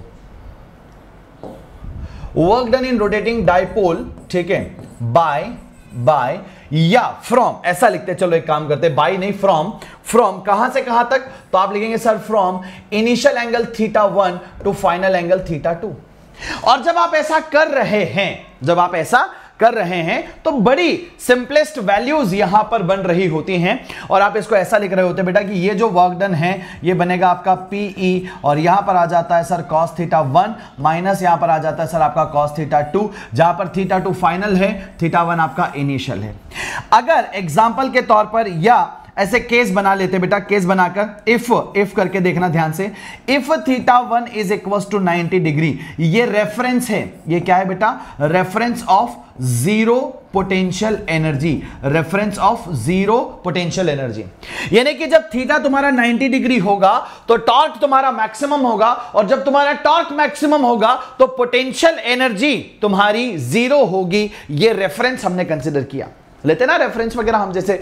work done in rotating dipole, ठीक है, बाय बाय या फ्रॉम, ऐसा लिखते, चलो एक काम करते, बाय नहीं फ्रॉम, फ्रॉम कहां से कहां तक, तो आप लिखेंगे sir from initial angle theta one to final angle theta two. और जब आप ऐसा कर रहे हैं, जब आप ऐसा कर रहे हैं तो बड़ी सिंपलेस्ट वैल्यूज यहां पर बन रही होती हैं, और आप इसको ऐसा लिख रहे होते बेटा कि ये जो वर्क डन है ये बनेगा आपका पीई, और यहां पर आ जाता है sir cos theta one minus यहां पर आ जाता है सर आपका कॉस थीटा टू, जहां पर थीटा टू फाइनल है, थीटा वन आपका इनिशियल है। अगर एग्जाम्पल के तौर पर या ऐसे केस बना लेते बेटा, केस बनाकर इफ इफ करके देखना ध्यान से, if theta one is equal to ninety degree, ये रेफरेंस है, ये क्या है बेटा, reference of zero potential energy, reference of zero potential energy, यानी कि जब थीटा तुम्हारा नब्बे डिग्री होगा तो टॉर्क तुम्हारा मैक्सिमम होगा, और जब तुम्हारा टॉर्क मैक्सिमम होगा तो पोटेंशियल एनर्जी तुम्हारी जीरो होगी। ये रेफरेंस हमने कंसीडर किया, लेते ना रेफरेंस वगैरह हम, जैसे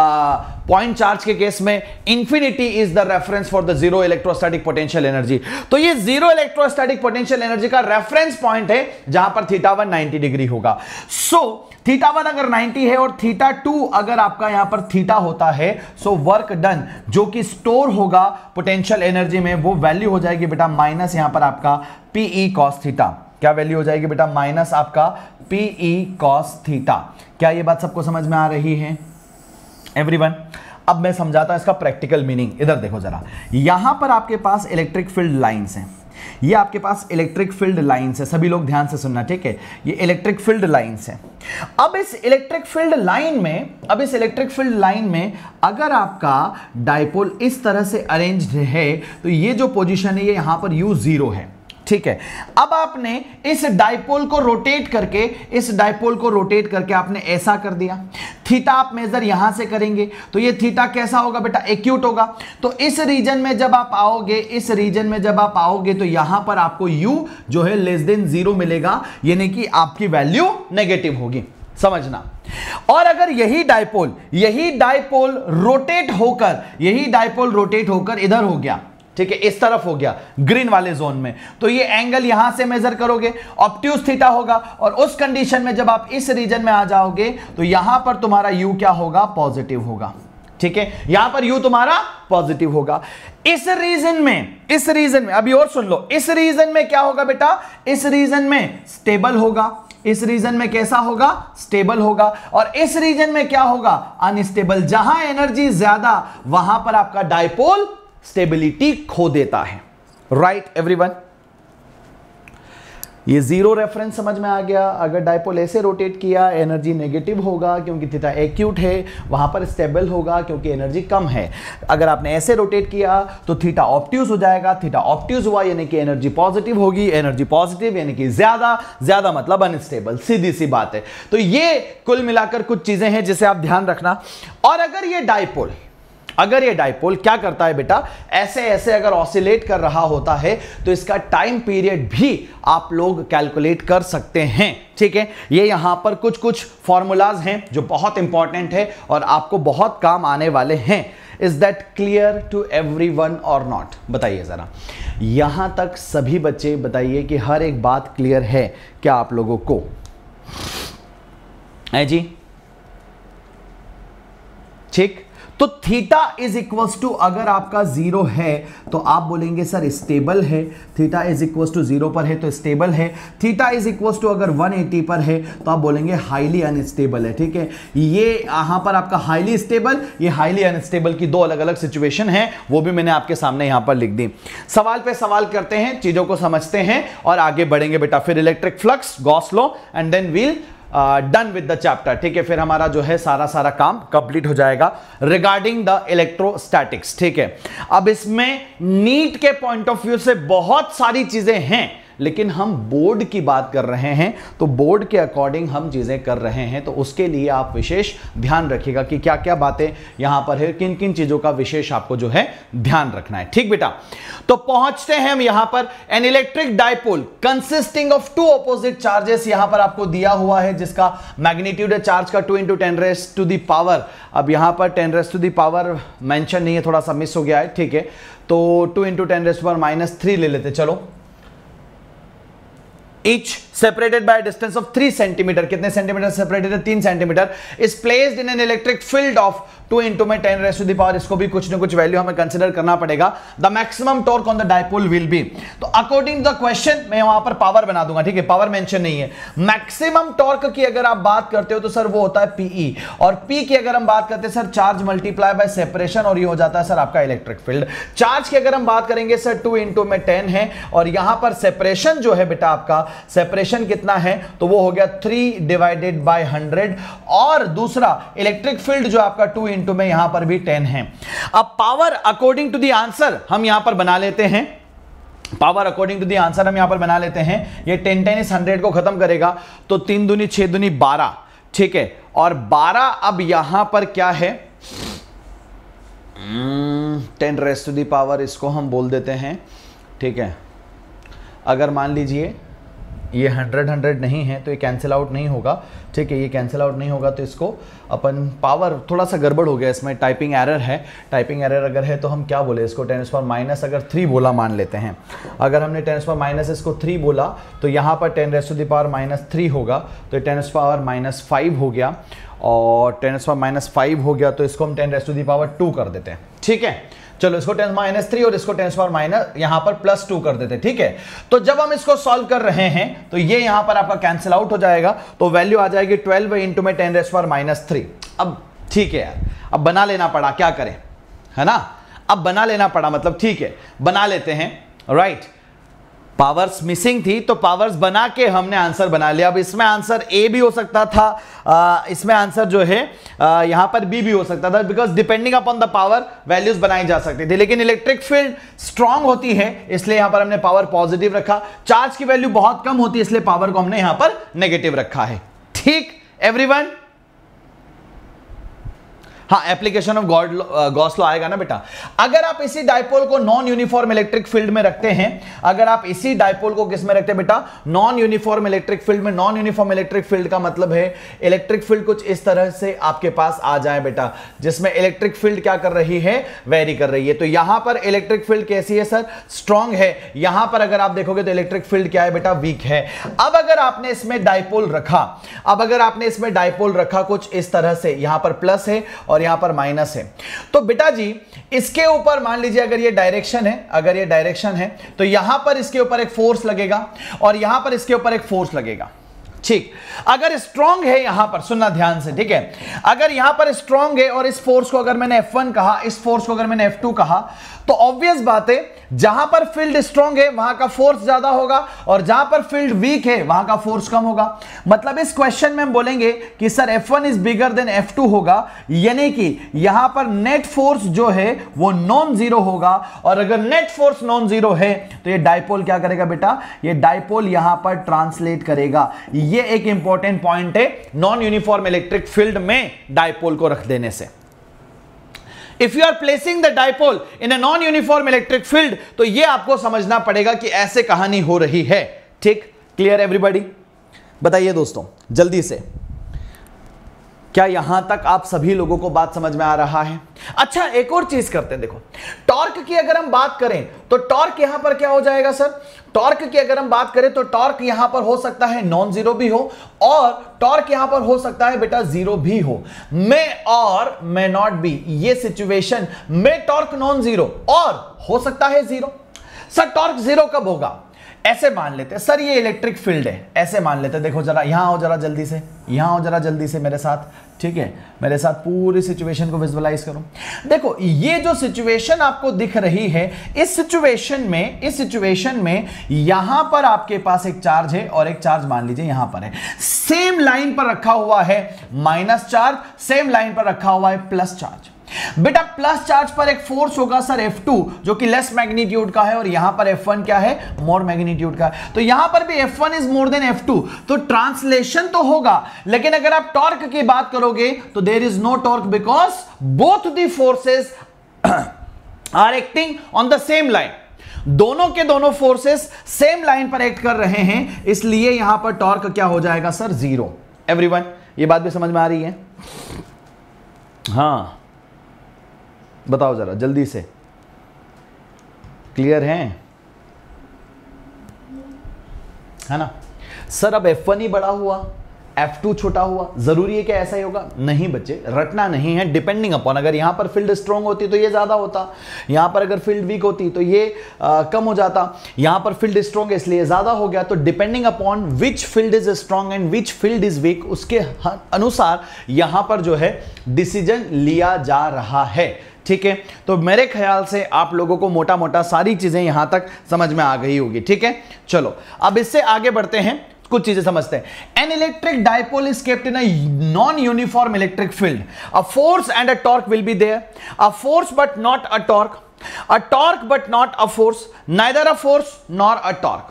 पॉइंट चार्ज के केस में infinity is the reference for the zero electrostatic potential energy, तो ये जीरो इलेक्ट्रोस्टैटिक पोटेंशियल एनर्जी का रेफरेंस पॉइंट है जहां पर थीटा वन नब्बे डिग्री होगा। सो so, थीटा वन अगर नब्बे है और थीटा टू अगर आपका यहां पर थीटा होता है, सो वर्क डन जो कि स्टोर होगा पोटेंशियल एनर्जी में, वो वैल्यू हो जाएगी बेटा माइनस यहां पर आपका पीई कॉस थीटा। क्या वैल्यू हो जाएगी बेटा, माइनस आपका पीई कॉस थीटा। क्या ये बात सबको समझ में आ रही है एवरीवन? अब मैं समझाता हूं इसका प्रैक्टिकल मीनिंग। इधर देखो जरा, यहां पर आपके पास इलेक्ट्रिक फील्ड लाइंस हैं, ये आपके पास इलेक्ट्रिक फील्ड लाइंस है, सभी लोग ध्यान से सुनना, ठीक है, ये इलेक्ट्रिक फील्ड लाइंस है। अब इस इलेक्ट्रिक फील्ड लाइन में अब इस इलेक्ट्रिक फील्ड लाइन में अगर आपका डाइपोल इस तरह से अरेंज्ड है तो ये जो पोजीशन है ये यहां पर यू जीरो है, ठीक है। अब आपने इस डाइपोल को रोटेट करके इस डाइपोल को रोटेट करके आपने ऐसा कर दिया, थीटा आप मेजर यहां से करेंगे तो ये थीटा कैसा होगा बेटा, एक्यूट होगा। तो इस रीजन में जब आप आओगे इस रीजन में जब आप आओगे तो यहां पर आपको u जो है लेस देन जीरो मिलेगा, यानी कि आपकी वैल्यू नेगेटिव होगी, समझना। और अगर यही डाइपोल यही डाइपोल रोटेट होकर यही डाइपोल रोटेट होकर इधर हो गया, ठीक है, इस तरफ हो गया ग्रीन वाले जोन में, तो ये एंगल यहां से मेजर करोगे, ऑब्ट्यूज थीटा होगा, और उस कंडीशन में जब आप इस रीजन में आ जाओगे तो यहां पर तुम्हारा u क्या होगा, पॉजिटिव होगा, ठीक है, यहां पर u तुम्हारा पॉजिटिव होगा। इस रीजन में इस रीजन में अभी और सुन लो, इस रीजन में क्या होगा बेटा, इस रीजन में स्टेबल होगा, इस रीजन में कैसा होगा, स्टेबल होगा, और इस रीजन में क्या होगा, अनस्टेबल। जहां एनर्जी ज्यादा वहां पर आपका डाइपोल स्टेबिलिटी खो देता है, राइट एवरीवन? ये जीरो रेफरेंस समझ में आ गया। अगर डायपोल ऐसे रोटेट किया एनर्जी नेगेटिव होगा क्योंकि थीटा एक्यूट है, वहां पर स्टेबल होगा क्योंकि एनर्जी कम है। अगर आपने ऐसे रोटेट किया तो थीटा ऑब्ट्यूज हो जाएगा, थीटा ऑब्ट्यूज हुआ यानी कि एनर्जी पॉजिटिव होगी, एनर्जी पॉजिटिव यानी कि ज्यादा, ज्यादा मतलब अनस्टेबल, सीधी सी बात है। तो ये कुल मिलाकर कुछ चीजें हैं जिसे आप ध्यान रखना। और अगर ये डायपोल अगर ये डायपोल क्या करता है बेटा, ऐसे ऐसे अगर ऑसिलेट कर रहा होता है तो इसका टाइम पीरियड भी आप लोग कैलकुलेट कर सकते हैं। ठीक है, ये यहां पर कुछ कुछ फॉर्मूलाज हैं जो बहुत इंपॉर्टेंट है और आपको बहुत काम आने वाले हैं। Is that clear to everyone और नॉट? बताइए जरा, यहां तक सभी बच्चे बताइए कि हर एक बात क्लियर है क्या आप लोगों को? है जी, ठीक। तो थीटा इज इक्वल्स टू, अगर आपका जीरो है तो आप बोलेंगे सर स्टेबल है, theta is equals to zero पर है तो स्टेबल है। थीटा इज इक्वल्स टू अगर वन एटी पर है तो आप बोलेंगे हाईली अनस्टेबल है। ठीक है, ये यहां पर आपका हाईली स्टेबल, ये हाईली अनस्टेबल की दो अलग अलग सिचुएशन है, वो भी मैंने आपके सामने यहां पर लिख दी। सवाल पे सवाल करते हैं, चीजों को समझते हैं और आगे बढ़ेंगे बेटा। फिर electric flux, Gauss law and then we'll done with the chapter. ठीक है, फिर हमारा जो है सारा सारा काम कंप्लीट हो जाएगा रिगार्डिंग द इलेक्ट्रोस्टैटिक्स। ठीक है, अब इसमें नीट के पॉइंट ऑफ व्यू से बहुत सारी चीजें हैं, लेकिन हम बोर्ड की बात कर रहे हैं तो बोर्ड के अकॉर्डिंग हम चीजें कर रहे हैं, तो उसके लिए आप विशेष ध्यान रखिएगा कि क्या क्या बातें यहां पर है, किन किन चीजों का विशेष आपको जो है ध्यान रखना है। ठीक बेटा, तो पहुंचते हैं हम यहां पर। An electric dipole consisting of two opposite charges यहां पर आपको दिया हुआ है, जिसका मैग्नीट्यूड है चार्ज का two into ten raise to the power. अब यहां पर ten raise to the power mention नहीं है, थोड़ा सा मिस हो गया है। ठीक है, तो two into ten raise to power minus three ले लेते चलो। each separated by a distance of three centimeter, कितने सेंटीमीटर सेपरेटेड है? तीन सेंटीमीटर। is placed in an electric field of two into में ten raise to the power, इसको भी कुछ ना कुछ वैल्यू हमें कंसीडर करना पड़ेगा। The maximum torque on the dipole will be, तो अकॉर्डिंग टू द क्वेश्चन मैं वहां पर पावर बना दूंगा। ठीक है, पावर मेंशन नहीं है। मैक्सिमम टॉर्क की अगर आप बात करते हो तो सर वो होता है पीई, और पी की अगर हम बात करते हैं sir charge multiply by separation, और ये हो जाता है सर आपका इलेक्ट्रिक फील्ड। चार्ज की अगर हम बात करेंगे सर टू इंटू में टेन है, और यहां पर सेपरेशन जो है बेटा आपका सेपरेशन कितना है तो वो हो गया थ्री डिवाइडेड बाय हंड्रेड, और दूसरा इलेक्ट्रिक फील्ड जो आपका टू इंटू में यहां पर भी टेन है। अब power according to the answer हम यहां पर बना लेते हैं, power according to the answer हम यहां पर बना लेते हैं। ये टेन टेन इस हंड्रेड को खत्म करेगा तो तीन दूनी छह दूनी बारह। ठीक है, और बारह अब यहां पर क्या है, ten raise to the power, इसको हम बोल देते हैं। ठीक है, अगर मान लीजिए ये हंड्रेड हंड्रेड नहीं है तो ये कैंसिल आउट नहीं होगा। ठीक है, ये कैंसिल आउट नहीं होगा तो इसको अपन पावर, थोड़ा सा गड़बड़ हो गया इसमें, टाइपिंग एरर है। टाइपिंग एरर अगर है तो हम क्या बोले इसको, टेन पावर माइनस अगर थ्री बोला मान लेते हैं। अगर हमने टेन पावर माइनस इसको थ्री बोला तो यहाँ पर ten raise to the power minus three होगा, तो टेन पावर माइनस फाइव हो गया, और टेन पावर माइनस फाइव हो गया तो इसको हम ten raise to the power two कर देते हैं। ठीक है, चलो इसको टेन माइनस थ्री और इसको टेन पावर माइनस यहां पर प्लस टू कर देते। ठीक है, तो जब हम इसको सॉल्व कर रहे हैं तो ये यहां पर आपका कैंसिल आउट हो जाएगा, तो वैल्यू आ जाएगी ट्वेल्व इंटू में ten raise power minus three. अब ठीक है यार, अब बना लेना पड़ा, क्या करें, है ना, अब बना लेना पड़ा, मतलब ठीक है बना लेते हैं। राइट, पावर्स मिसिंग थी तो पावर्स बना के हमने आंसर बना लिया। अब इसमें आंसर ए भी हो सकता था, आ, इसमें आंसर जो है आ, यहां पर बी भी हो सकता था, because depending upon the power values बनाई जा सकती थी, लेकिन इलेक्ट्रिक फील्ड स्ट्रांग होती है इसलिए यहां पर हमने पावर पॉजिटिव रखा। चार्ज की वैल्यू बहुत कम होती है इसलिए पावर को हमने यहां पर नेगेटिव रखा है। ठीक एवरीवन, हाँ, एप्लीकेशन ऑफ गॉस लॉ आएगा ना बेटा। अगर आप इसी डायपोल को नॉन यूनिफॉर्म इलेक्ट्रिक फील्ड में रखते हैं, अगर आप इसी डायपोल को किस में रखते हैं बेटा, नॉन यूनिफॉर्म इलेक्ट्रिक फील्ड में। नॉन यूनिफॉर्म इलेक्ट्रिक फील्ड का मतलब है इलेक्ट्रिक फील्ड कुछ इस तरह से आपके पास आ जाए बेटा, जिसमें इलेक्ट्रिक फील्ड क्या कर रही है, वेरी कर रही है। तो यहां पर इलेक्ट्रिक फील्ड कैसी है सर, स्ट्रांग है। यहां पर अगर आप देखोगे तो इलेक्ट्रिक फील्ड क्या है बेटा, वीक है। अब अगर आपने इसमें डायपोल रखा, अब अगर आपने इसमें डायपोल रखा कुछ इस तरह से, यहां पर प्लस है और यहां पर माइनस है, तो बेटा जी इसके ऊपर मान लीजिए अगर ये डायरेक्शन है, अगर ये डायरेक्शन है तो यहां पर इसके ऊपर एक फोर्स लगेगा और यहां पर इसके ऊपर एक फोर्स लगेगा। ठीक, अगर स्ट्रॉन्ग है यहां पर, सुनना ध्यान से, ठीक है, अगर यहां पर स्ट्रॉन्ग है और इस फोर्स को अगर मैंने एफ वन कहा, इस फोर्स को अगर मैंने एफ टू कहा, तो ऑब्वियस बात है जहां पर फील्ड स्ट्रॉन्ग है वहां का फोर्स ज्यादा होगा और जहां पर फील्ड वीक है वहां का फोर्स कम होगा। मतलब इस क्वेश्चन में हम बोलेंगे कि sir F one is bigger than F two होगा, यानी कि यहां पर नेट फोर्स जो है वो नॉन जीरो होगा, और अगर नेट फोर्स नॉन जीरो है तो ये डाइपोल क्या करेगा बेटा, ये डाइपोल यहां पर ट्रांसलेट करेगा। ये एक इंपॉर्टेंट पॉइंट है नॉन यूनिफॉर्म इलेक्ट्रिक फील्ड में डाइपोल को रख देने से। If you are placing the dipole in a non uniform electric field, तो ये आपको समझना पड़ेगा कि ऐसे कहानी हो रही है। ठीक, क्लियर एवरीबॉडी? बताइए दोस्तों जल्दी से, क्या यहां तक आप सभी लोगों को बात समझ में आ रहा है? अच्छा, एक और चीज करते हैं, देखो टॉर्क की अगर हम बात करें तो टॉर्क यहां पर क्या हो जाएगा सर, टॉर्क की अगर हम बात करें तो टॉर्क यहां पर हो सकता है नॉन जीरो भी हो और टॉर्क यहां पर हो सकता है बेटा जीरो भी हो, may or may not be. ये सिचुएशन में टॉर्क नॉन जीरो और हो सकता है जीरो। सर टॉर्क जीरो कब होगा? ऐसे मान लेते हैं सर ये इलेक्ट्रिक फील्ड है, ऐसे मान लेते हैं, देखो जरा यहां आओ जरा जल्दी से, यहां आओ जरा जल्दी से मेरे साथ, ठीक है, मेरे साथ पूरी सिचुएशन को विजुअलाइज करो। देखो ये जो सिचुएशन आपको दिख रही है, इस सिचुएशन में इस सिचुएशन में यहां पर आपके पास एक चार्ज है और एक चार्ज मान लीजिए यहां पर है, सेम लाइन पर रखा हुआ है माइनस चार्ज, सेम लाइन पर रखा हुआ है प्लस चार्ज। बेटा प्लस चार्ज पर एक फोर्स होगा सर एफ टू जो कि लेस मैग्नीट्यूड का है और यहां पर एफ वन क्या है, मोर मैग्नीट्यूड का है, तो यहां पर भी F one is more than F two, तो ट्रांसलेशन तो होगा, लेकिन अगर आप टॉर्क की बात करोगे तो there is no torque because both the forces are acting on the same line. दोनों के दोनों फोर्सेस सेम लाइन पर एक्ट कर रहे हैं, इसलिए यहां पर टॉर्क क्या हो जाएगा सर, जीरो। एवरीवन ये बात भी समझ में आ रही है? हाँ बताओ जरा जल्दी से, क्लियर है है ना? सर अब एफ वन ही बड़ा हुआ, एफ टू छोटा हुआ, जरूरी है कि ऐसा ही होगा? नहीं बच्चे, रटना नहीं है, डिपेंडिंग अपॉन, अगर यहां पर फील्ड स्ट्रांग होती तो ये ज्यादा होता, यहां पर अगर फील्ड वीक होती तो ये आ, कम हो जाता, यहां पर फील्ड स्ट्रांग है इसलिए ज्यादा हो गया, तो depending upon which field is strong and which field is weak, उसके अनुसार यहां पर जो है डिसीजन लिया जा रहा है। ठीक है, तो मेरे ख्याल से आप लोगों को मोटा मोटा सारी चीजें यहां तक समझ में आ गई होगी। ठीक है, चलो अब इससे आगे बढ़ते हैं, कुछ चीजें समझते हैं। An electric dipole is kept in a non uniform electric field, a force and a torque will be there, a force but not a torque, a torque but not a force, neither a force nor a torque.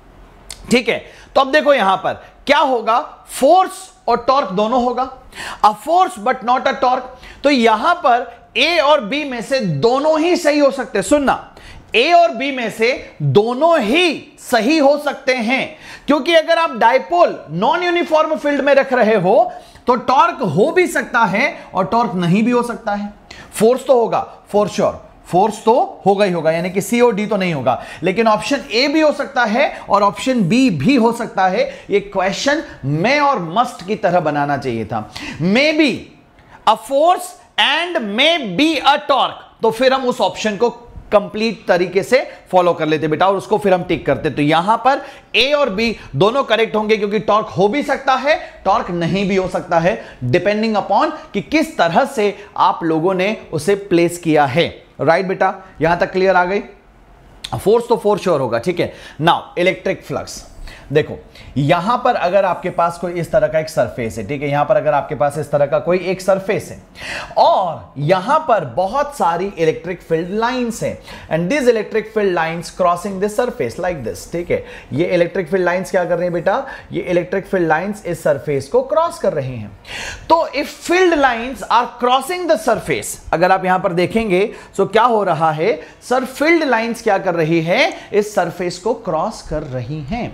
ठीक है, तो अब देखो यहां पर क्या होगा, फोर्स और टॉर्क दोनों होगा, a force but not a torque, तो यहां पर ए और बी में से दोनों ही सही हो सकते हैं। सुनना, ए और बी में से दोनों ही सही हो सकते हैं, क्योंकि अगर आप डाइपोल नॉन यूनिफॉर्म फील्ड में रख रहे हो तो टॉर्क हो भी सकता है और टॉर्क नहीं भी हो सकता है। फोर्स तो होगा फॉर श्योर, फोर्स तो होगा ही होगा, यानी कि सी और डी तो नहीं होगा, लेकिन ऑप्शन ए भी हो सकता है और ऑप्शन बी भी हो सकता है। ये क्वेश्चन मे और मस्ट की तरह बनाना चाहिए था, may be a force and may be a torque, तो फिर हम उस ऑप्शन को कंप्लीट तरीके से फॉलो कर लेते बेटा और उसको फिर हम टिक करते। तो यहां पर ए और बी दोनों करेक्ट होंगे, क्योंकि टॉर्क हो भी सकता है, टॉर्क नहीं भी हो सकता है, डिपेंडिंग अपॉन कि किस तरह से आप लोगों ने उसे प्लेस किया है। राइट बेटा, यहां तक क्लियर आ गई? फोर्स तो फोर श्योर होगा। ठीक है, नाउ इलेक्ट्रिक फ्लक्स, देखो यहां पर अगर आपके पास कोई इस तरह का एक सरफेस है, ठीक है, यहां पर अगर आपके पास इस तरह का कोई एक सरफेस है और यहां पर बहुत सारी इलेक्ट्रिक फील्ड लाइंस हैं and this electric field lines crossing this surface like this. ठीक है, ये इलेक्ट्रिक फील्ड लाइंस क्या कर रही है बेटा, ये इलेक्ट्रिक फील्ड लाइंस इस सरफेस को क्रॉस कर रही हैं। तो if field lines are crossing the surface, अगर आप यहां पर देखेंगे तो क्या हो रहा है सर, फील्ड लाइंस क्या कर रही है, इस सरफेस को क्रॉस कर रही हैं।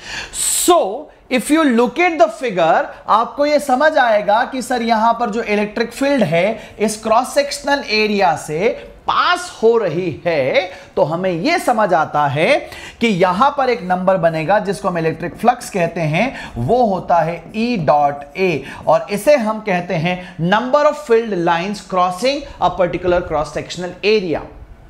So if you look at the figure, आपको यह समझ आएगा कि सर यहां पर जो इलेक्ट्रिक फील्ड है इस क्रॉस सेक्शनल एरिया से पास हो रही है, तो हमें यह समझ आता है कि यहां पर एक नंबर बनेगा जिसको हम इलेक्ट्रिक फ्लक्स कहते हैं, वो होता है ई डॉट ए, और इसे हम कहते हैं number of field lines crossing a particular cross sectional area.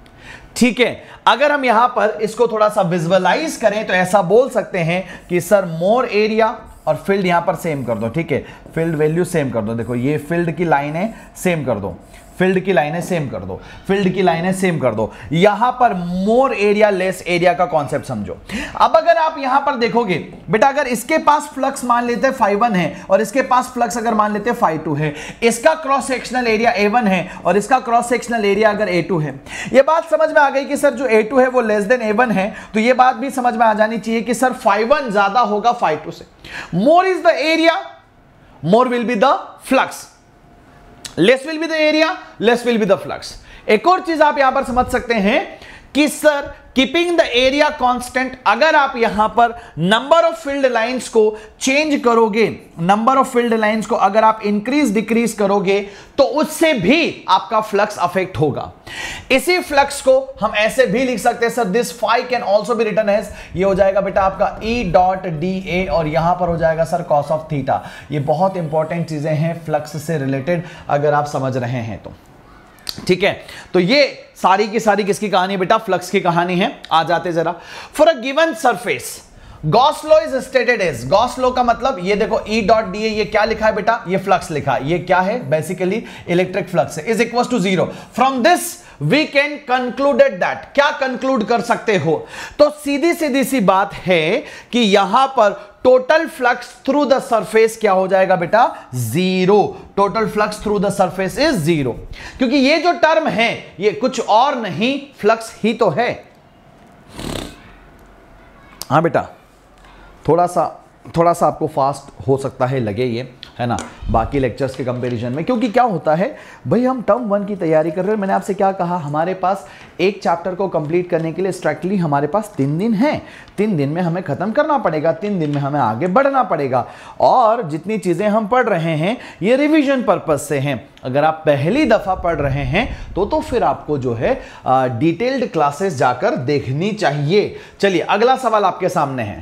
ठीक है, अगर हम यहां पर इसको थोड़ा सा विजुअलाइज करें तो ऐसा बोल सकते हैं कि सर मोर एरिया और फील्ड यहां पर सेम कर दो, ठीक है, फील्ड वैल्यू सेम कर दो। देखो ये फील्ड की लाइन है, सेम कर दो, फील्ड की लाइनें सेम कर दो, फील्ड की लाइनें सेम कर दो। यहां पर मोर एरिया लेस एरिया का कॉन्सेप्ट समझो। अब अगर आप यहां पर देखोगे बेटा, अगर इसके पास फ्लक्स मान लेते हैं फाइव वन है और इसके पास फ्लक्स अगर मान लेते हैं फाइव टू है, इसका cross sectional area A one है और इसका क्रॉस सेक्शनल एरिया अगर ए टू है, ये बात समझ में आ गई कि सर जो ए टू है वो लेस देन ए वन है, तो ये बात भी समझ में आ जानी चाहिए कि सर फाइव वन ज्यादा होगा फाइव टू से। More is the area, more will be the flux, less will be the area, less will be the flux. एक और चीज आप यहां पर समझ सकते हैं कि sir keeping the area constant, अगर आप यहां पर नंबर ऑफ फील्ड लाइंस को चेंज करोगे, नंबर ऑफ फील्ड लाइंस को अगर आप इंक्रीज डिक्रीज करोगे तो उससे भी आपका फ्लक्स अफेक्ट होगा। इसी फ्लक्स को हम ऐसे भी लिख सकते हैं sir, this phi can also be written as, ये हो जाएगा बेटा आपका ई डॉट डी ए और यहां पर हो जाएगा सर कॉस ऑफ थीटा। ये बहुत इंपॉर्टेंट चीजें हैं फ्लक्स से रिलेटेड, अगर आप समझ रहे हैं तो, ठीक है। तो ये सारी की सारी किसकी कहानी बेटा, फ्लक्स की कहानी है। आ जाते जरा, for a given surface Gauss law is stated as, Gauss law का मतलब ये देखो ई डॉट डी ए, ये क्या लिखा है बेटा, ये फ्लक्स लिखा है, ये क्या है बेसिकली इलेक्ट्रिक फ्लक्स है, is equal to zero. From this we can concluded that, क्या कंक्लूड कर सकते हो, तो सीधी सीधी सी बात है कि यहां पर total flux through the surface क्या हो जाएगा बेटा, zero. Total flux through the surface is zero, क्योंकि ये जो टर्म है ये कुछ और नहीं, फ्लक्स ही तो है। हाँ बेटा, थोड़ा सा थोड़ा सा आपको फास्ट हो सकता है लगे ये, है ना, बाकी लेक्चर्स के कंपैरिजन में, क्योंकि क्या होता है भाई, हम टर्म वन की तैयारी कर रहे हैं। मैंने आपसे क्या कहा, हमारे पास एक चैप्टर को कंप्लीट करने के लिए स्ट्रिक्टली हमारे पास तीन दिन हैं, तीन दिन में हमें खत्म करना पड़ेगा, तीन दिन में हमें आगे बढ़ना पड़ेगा। और जितनी चीज़ें हम पढ़ रहे हैं ये रिविजन पर्पज से हैं। अगर आप पहली दफ़ा पढ़ रहे हैं तो तो फिर आपको जो है डिटेल्ड क्लासेस जाकर देखनी चाहिए। चलिए अगला सवाल आपके सामने है।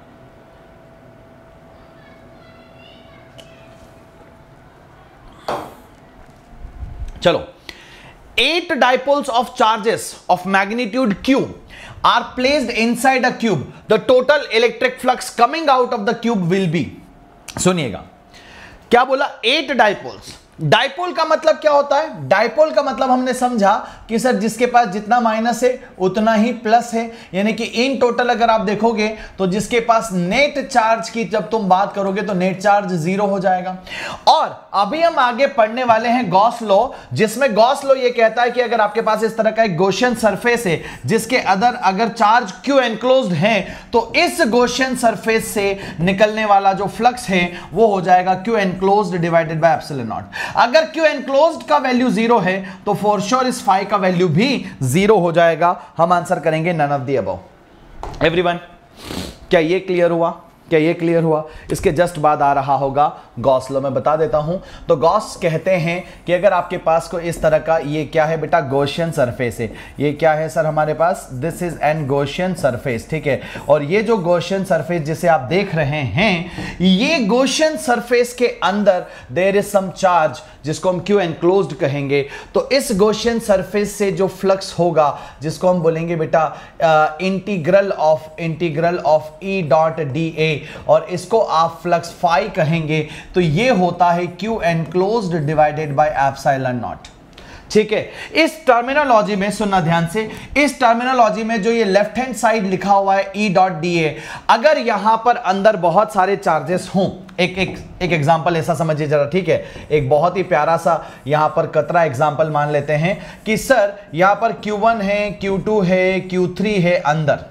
चलो, eight dipoles of charges of magnitude q are placed inside a cube. The total electric flux coming out of the cube will be, सुनिएगा क्या बोला, eight dipoles। डाइपोल का मतलब क्या होता है, डाइपोल का मतलब हमने समझा कि सर जिसके पास जितना माइनस है उतना ही प्लस है, यानी कि इन टोटल अगर आप देखोगे तो जिसके पास नेट चार्ज की जब तुम बात करोगे तो नेट चार्ज जीरो हो जाएगा। और अभी हम आगे पढ़ने वाले हैं गॉस लॉ, जिसमें गॉस लॉ ये कहता है कि अगर आपके पास इस तरह का एक गॉसियन सरफेस है जिसके अंदर अगर चार्ज क्यू एनक्लोज्ड है तो इस गॉसियन सरफेस से निकलने वाला जो फ्लक्स है वो हो जाएगा Q enclosed divided by epsilon naught. अगर Q एनक्लोज्ड का वैल्यू जीरो है तो फॉर श्योर इस फाई का वैल्यू भी जीरो हो जाएगा। हम आंसर करेंगे none of the above. Everyone, क्या ये क्लियर हुआ, क्या ये क्लियर हुआ? इसके जस्ट बाद आ रहा होगा गॉस लॉ, मैं बता देता हूं। तो गॉस कहते हैं कि अगर आपके पास को इस तरह का, ये क्या है बेटा, गॉसियन सरफेस है। ये क्या है सर हमारे पास, this is an Gaussian surface, ठीक है। और ये जो गॉसियन सरफेस जिसे आप देख रहे हैं, ये गॉसियन सरफेस के अंदर देयर इज सम चार्ज जिसको हम क्यू एनक्लोज्ड कहेंगे। तो इस गॉसियन सरफेस से जो फ्लक्स होगा जिसको हम बोलेंगे बेटा integral of integral of E dot D A, और इसको आप फ्लक्स फाई कहेंगे। तो ये होता है Q enclosed divided by epsilon naught, ठीक है। इस टर्मिनोलॉजी में सुनना ध्यान से, इस टर्मिनोलॉजी में जो ये लेफ्ट हैंड साइड लिखा हुआ है ई डॉट डी ए, अगर यहां पर अंदर बहुत सारे चार्जेस हों, एक एक एक एग्जांपल ऐसा समझिए जरा, ठीक है। एक बहुत ही प्यारा सा यहां पर कतरा एग्जांपल मान लेते हैं कि सर यहां पर क्यू वन है, क्यू टू है, क्यू थ्री है, अंदर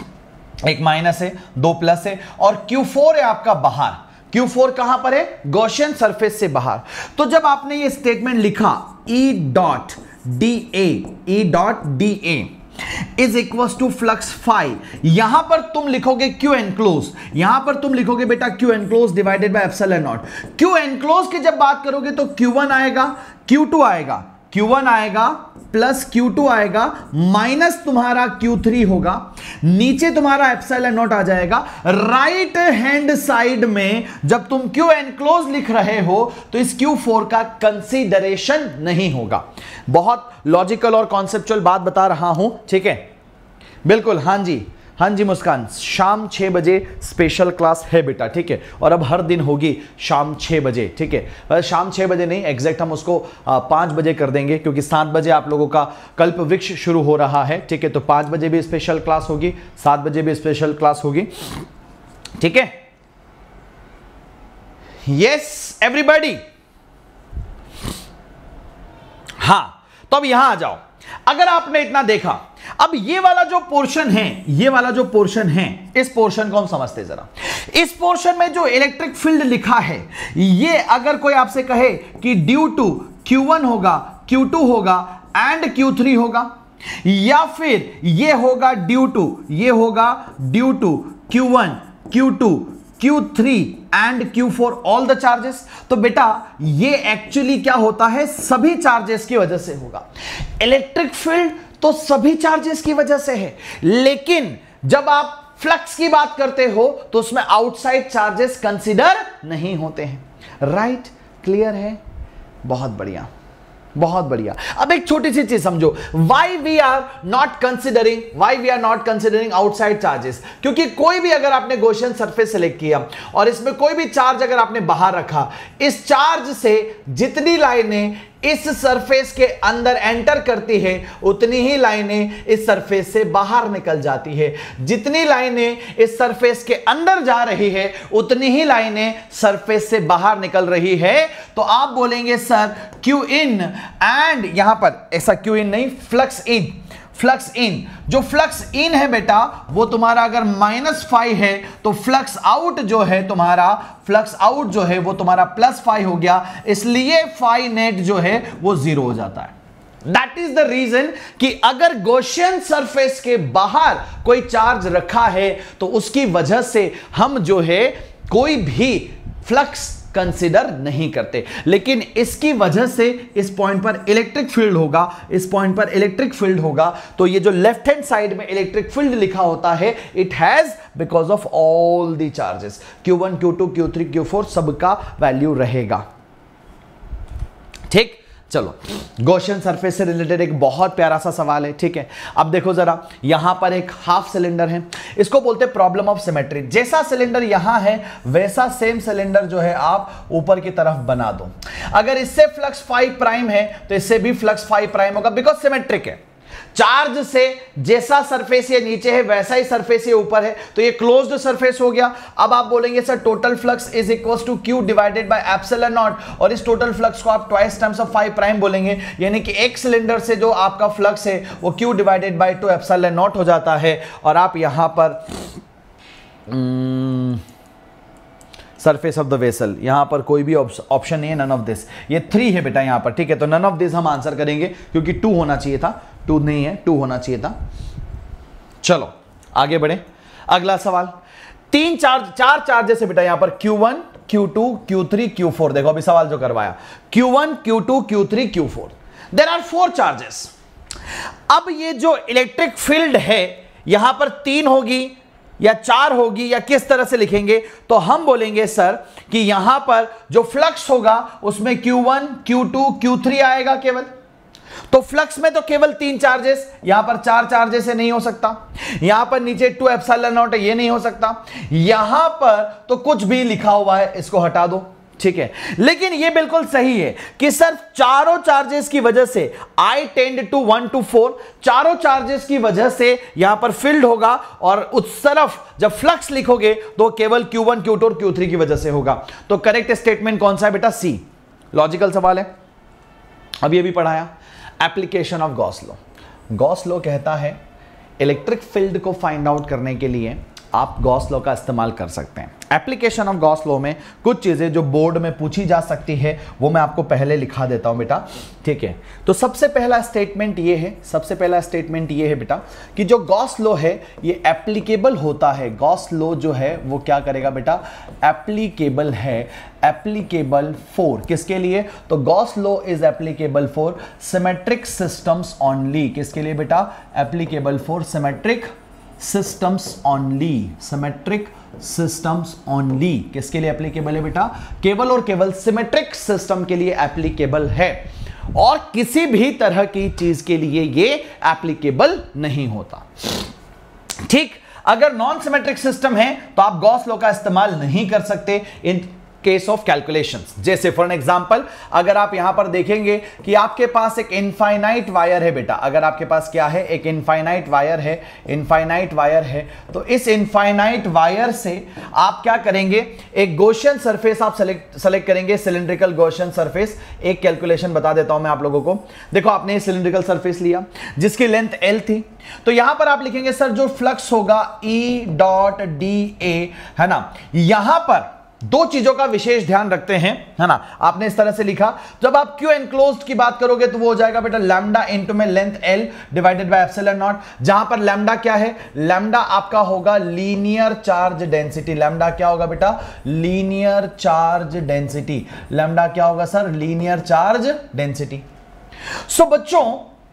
एक माइनस है, दो प्लस है, और क्यू फोर है आपका बाहर। क्यू फोर कहां पर है, गॉसियन सरफेस से बाहर। तो जब आपने ये स्टेटमेंट लिखा E dot D A, E dot D A is equal to flux phi, यहां पर तुम लिखोगे क्यू एनक्लोज, यहां पर तुम लिखोगे बेटा Q enclose divided by epsilon naught. Q enclose की जब बात करोगे तो क्यू वन आएगा, क्यू टू आएगा, क्यू वन आएगा प्लस क्यू टू आएगा माइनस तुम्हारा क्यू थ्री होगा, नीचे तुम्हारा एप्सिलॉन नॉट आ जाएगा। राइट हैंड साइड में जब तुम क्यू एनक्लोज लिख रहे हो तो इस क्यू फोर का कंसीडरेशन नहीं होगा। बहुत लॉजिकल और कॉन्सेप्चुअल बात बता रहा हूं, ठीक है, बिल्कुल। हां जी, हाँ जी मुस्कान, शाम छः बजे स्पेशल क्लास है बेटा, ठीक है, और अब हर दिन होगी शाम छः बजे, ठीक है। शाम छः बजे नहीं, एग्जैक्ट हम उसको पाँच बजे कर देंगे, क्योंकि सात बजे आप लोगों का कल्प वृक्ष शुरू हो रहा है, ठीक है। तो पाँच बजे भी स्पेशल क्लास होगी, सात बजे भी स्पेशल क्लास होगी, ठीक है। यस एवरीबॉडी, हाँ। तो अब यहां आ जाओ, अगर आपने इतना देखा, अब ये वाला जो पोर्शन है, ये वाला जो पोर्शन है, इस पोर्शन को हम समझते हैं जरा। इस पोर्शन में जो इलेक्ट्रिक फील्ड लिखा है, ये अगर कोई आपसे कहे कि ड्यू टू क्यू वन होगा, क्यू टू होगा एंड क्यू थ्री होगा, या फिर ये होगा ड्यू टू, ये होगा due to Q one, Q two, Q three and Q four all the charges, तो बेटा ये एक्चुअली क्या होता है, सभी चार्जेस की वजह से होगा। इलेक्ट्रिक फील्ड तो सभी चार्जेस की वजह से है, लेकिन जब आप फ्लक्स की बात करते हो तो उसमें आउटसाइड चार्जेस कंसीडर नहीं होते हैं। राइट, क्लियर है, बहुत बढ़िया, बहुत बढ़िया। अब एक छोटी सी चीज समझो, why we are not considering why we are not considering outside charges, क्योंकि कोई भी अगर आपने गॉसियन सरफेस सेलेक्ट किया और इसमें कोई भी चार्ज अगर आपने बाहर रखा, इस चार्ज से जितनी लाइनें इस सरफेस के अंदर एंटर करती है, उतनी ही लाइनें इस सरफेस से बाहर निकल जाती है। जितनी लाइनें इस सरफेस के अंदर जा रही है, उतनी ही लाइनें सरफेस से बाहर निकल रही है। तो आप बोलेंगे सर क्यू इन एंड, यहां पर ऐसा क्यू इन नहीं, फ्लक्स इन, फ्लक्स इन, जो फ्लक्स इन है बेटा वो तुम्हारा अगर माइनस फाइव है, तो फ्लक्स आउट जो है तुम्हारा, फ्लक्स आउट जो है वो तुम्हारा प्लस फाइव हो गया, इसलिए फाइव नेट जो है वो जीरो हो जाता है। दैट इज द रीजन कि अगर गॉसियन सरफेस के बाहर कोई चार्ज रखा है तो उसकी वजह से हम जो है कोई भी फ्लक्स कंसीडर नहीं करते, लेकिन इसकी वजह से इस पॉइंट पर इलेक्ट्रिक फील्ड होगा, इस पॉइंट पर इलेक्ट्रिक फील्ड होगा। तो ये जो लेफ्ट हैंड साइड में इलेक्ट्रिक फील्ड लिखा होता है, it has because of all the charges, Q one, Q two, Q three, Q four सबका वैल्यू रहेगा। ठीक, चलो गॉसियन सरफेस से रिलेटेड एक बहुत प्यारा सा सवाल है, ठीक है। अब देखो जरा, यहां पर एक हाफ सिलेंडर है, इसको बोलते हैं प्रॉब्लम ऑफ सिमेट्री। जैसा सिलेंडर यहां है वैसा सेम सिलेंडर जो है आप ऊपर की तरफ बना दो। अगर इससे फ्लक्स फाइव प्राइम है तो इससे भी फ्लक्स फाइव प्राइम होगा, बिकॉज सिमेट्रिक है। चार्ज से जैसा सरफेस ये नीचे है वैसा ही सरफेस ये ऊपर है, तो ये क्लोज्ड सरफेस हो गया। अब आप बोलेंगे sir total flux is equal to Q divided by epsilon naught, और इस टोटल फ्लक्स को आप twice times of five prime बोलेंगे, यानी कि एक सिलेंडर से जो आपका फ्लक्स है वो Q divided by two epsilon naught हो जाता है। और आप यहां पर सरफेस ऑफ द वेसल, यहां पर कोई भी ऑप्शन नहीं है, नन ऑफ दिस, ये थ्री है बेटा यहां पर, ठीक है। तो नन ऑफ दिस हम आंसर करेंगे, क्योंकि टू होना चाहिए था, टू नहीं है, टू होना चाहिए था। चलो आगे बढ़े, अगला सवाल। तीन चार्ज, चार चार्जेस है बेटा यहां पर, Q one, Q two, Q three, Q four. देखो अभी सवाल जो करवाया, Q one, Q two, Q three, Q four, there are four charges. अब ये जो इलेक्ट्रिक फील्ड है यहां पर तीन होगी या चार होगी, या किस तरह से लिखेंगे, तो हम बोलेंगे सर कि यहां पर जो फ्लक्स होगा उसमें Q one, Q two, Q three आएगा केवल। तो फ्लक्स में तो केवल तीन चार्जेस, यहां पर चार चार्जेस से नहीं हो सकता। यहां पर नीचे टू एप्सिलॉन नॉट है, ये नहीं हो सकता। यहां पर तो कुछ भी लिखा हुआ है, इसको हटा दो, ठीक है। लेकिन ये बिल्कुल सही है कि सर चारों चार्जेस की वजह से I tend to one to four, चारों चार्जेस की वजह से यहां पर फील्ड होगा, और उस तरफ जब फ्लक्स लिखोगे तो केवल क्यू वन, क्यू टू और क्यू थ्री की वजह से होगा। तो करेक्ट स्टेटमेंट कौन सा है बेटा, सी। लॉजिकल सवाल है, अब ये भी पढ़ाया। Application of Gauss law, Gauss law कहता है इलेक्ट्रिक फील्ड को फाइंड आउट करने के लिए आप गॉस लॉ का इस्तेमाल कर सकते हैं। एप्लीकेशन ऑफ गॉस लॉ में कुछ चीज़ें जो बोर्ड में पूछी जा सकती है वो मैं आपको पहले लिखा देता हूं बेटा, ठीक है। तो सबसे पहला स्टेटमेंट ये है, सबसे पहला स्टेटमेंट ये है बेटा कि जो गॉस लॉ है ये एप्लीकेबल होता है। गॉस लॉ जो है वो क्या करेगा बेटा, एप्लीकेबल है। एप्लीकेबल फॉर किसके लिए, तो Gauss law is applicable for symmetric systems only. किसके लिए बेटा, applicable for symmetric systems only, symmetric systems only. किसके लिए एप्लीकेबल है बेटा, केवल और केवल सिमेट्रिक सिस्टम के लिए एप्लीकेबल है, और किसी भी तरह की चीज के लिए ये एप्लीकेबल नहीं होता। ठीक, अगर नॉन सिमेट्रिक सिस्टम है तो आप गॉस लॉ का इस्तेमाल नहीं कर सकते इन केस ऑफ कैलकुलेशंस। जैसे फॉर एन एग्जांपल अगर आप यहां पर देखेंगे कि आपके पास एक इनफाइनाइट वायर है बेटा, अगर आपके पास क्या है, एक इनफाइनाइट वायर है, इनफाइनाइट वायर है, तो इस इनफाइनाइट वायर से आप क्या करेंगे, एक गॉसियन सरफेस आप सेलेक्ट सेलेक्ट करेंगे, सिलिंड्रिकल गॉसियन सरफेस। एक कैलकुलेशन बता देता हूं मैं आप लोगों को। देखो आपने सिलिंड्रिकल सरफेस लिया जिसकी लेंथ एल थी, तो यहां पर आप लिखेंगे सर जो फ्लक्स होगा ई डॉट डी ए, है ना। यहां पर दो चीजों का विशेष ध्यान रखते हैं, है ना। आपने इस तरह से लिखा, जब आप क्यू एनक्लोज्ड की बात करोगे तो वो हो जाएगा बेटा लैम्डा इनटू में length L divided by epsilon naught, जहां पर लैम्डा क्या है, लैम्डा आपका होगा लीनियर चार्ज डेंसिटी। लैम्डा क्या होगा बेटा, लीनियर चार्ज डेंसिटी। लैम्डा क्या होगा sir, linear charge density. So बच्चों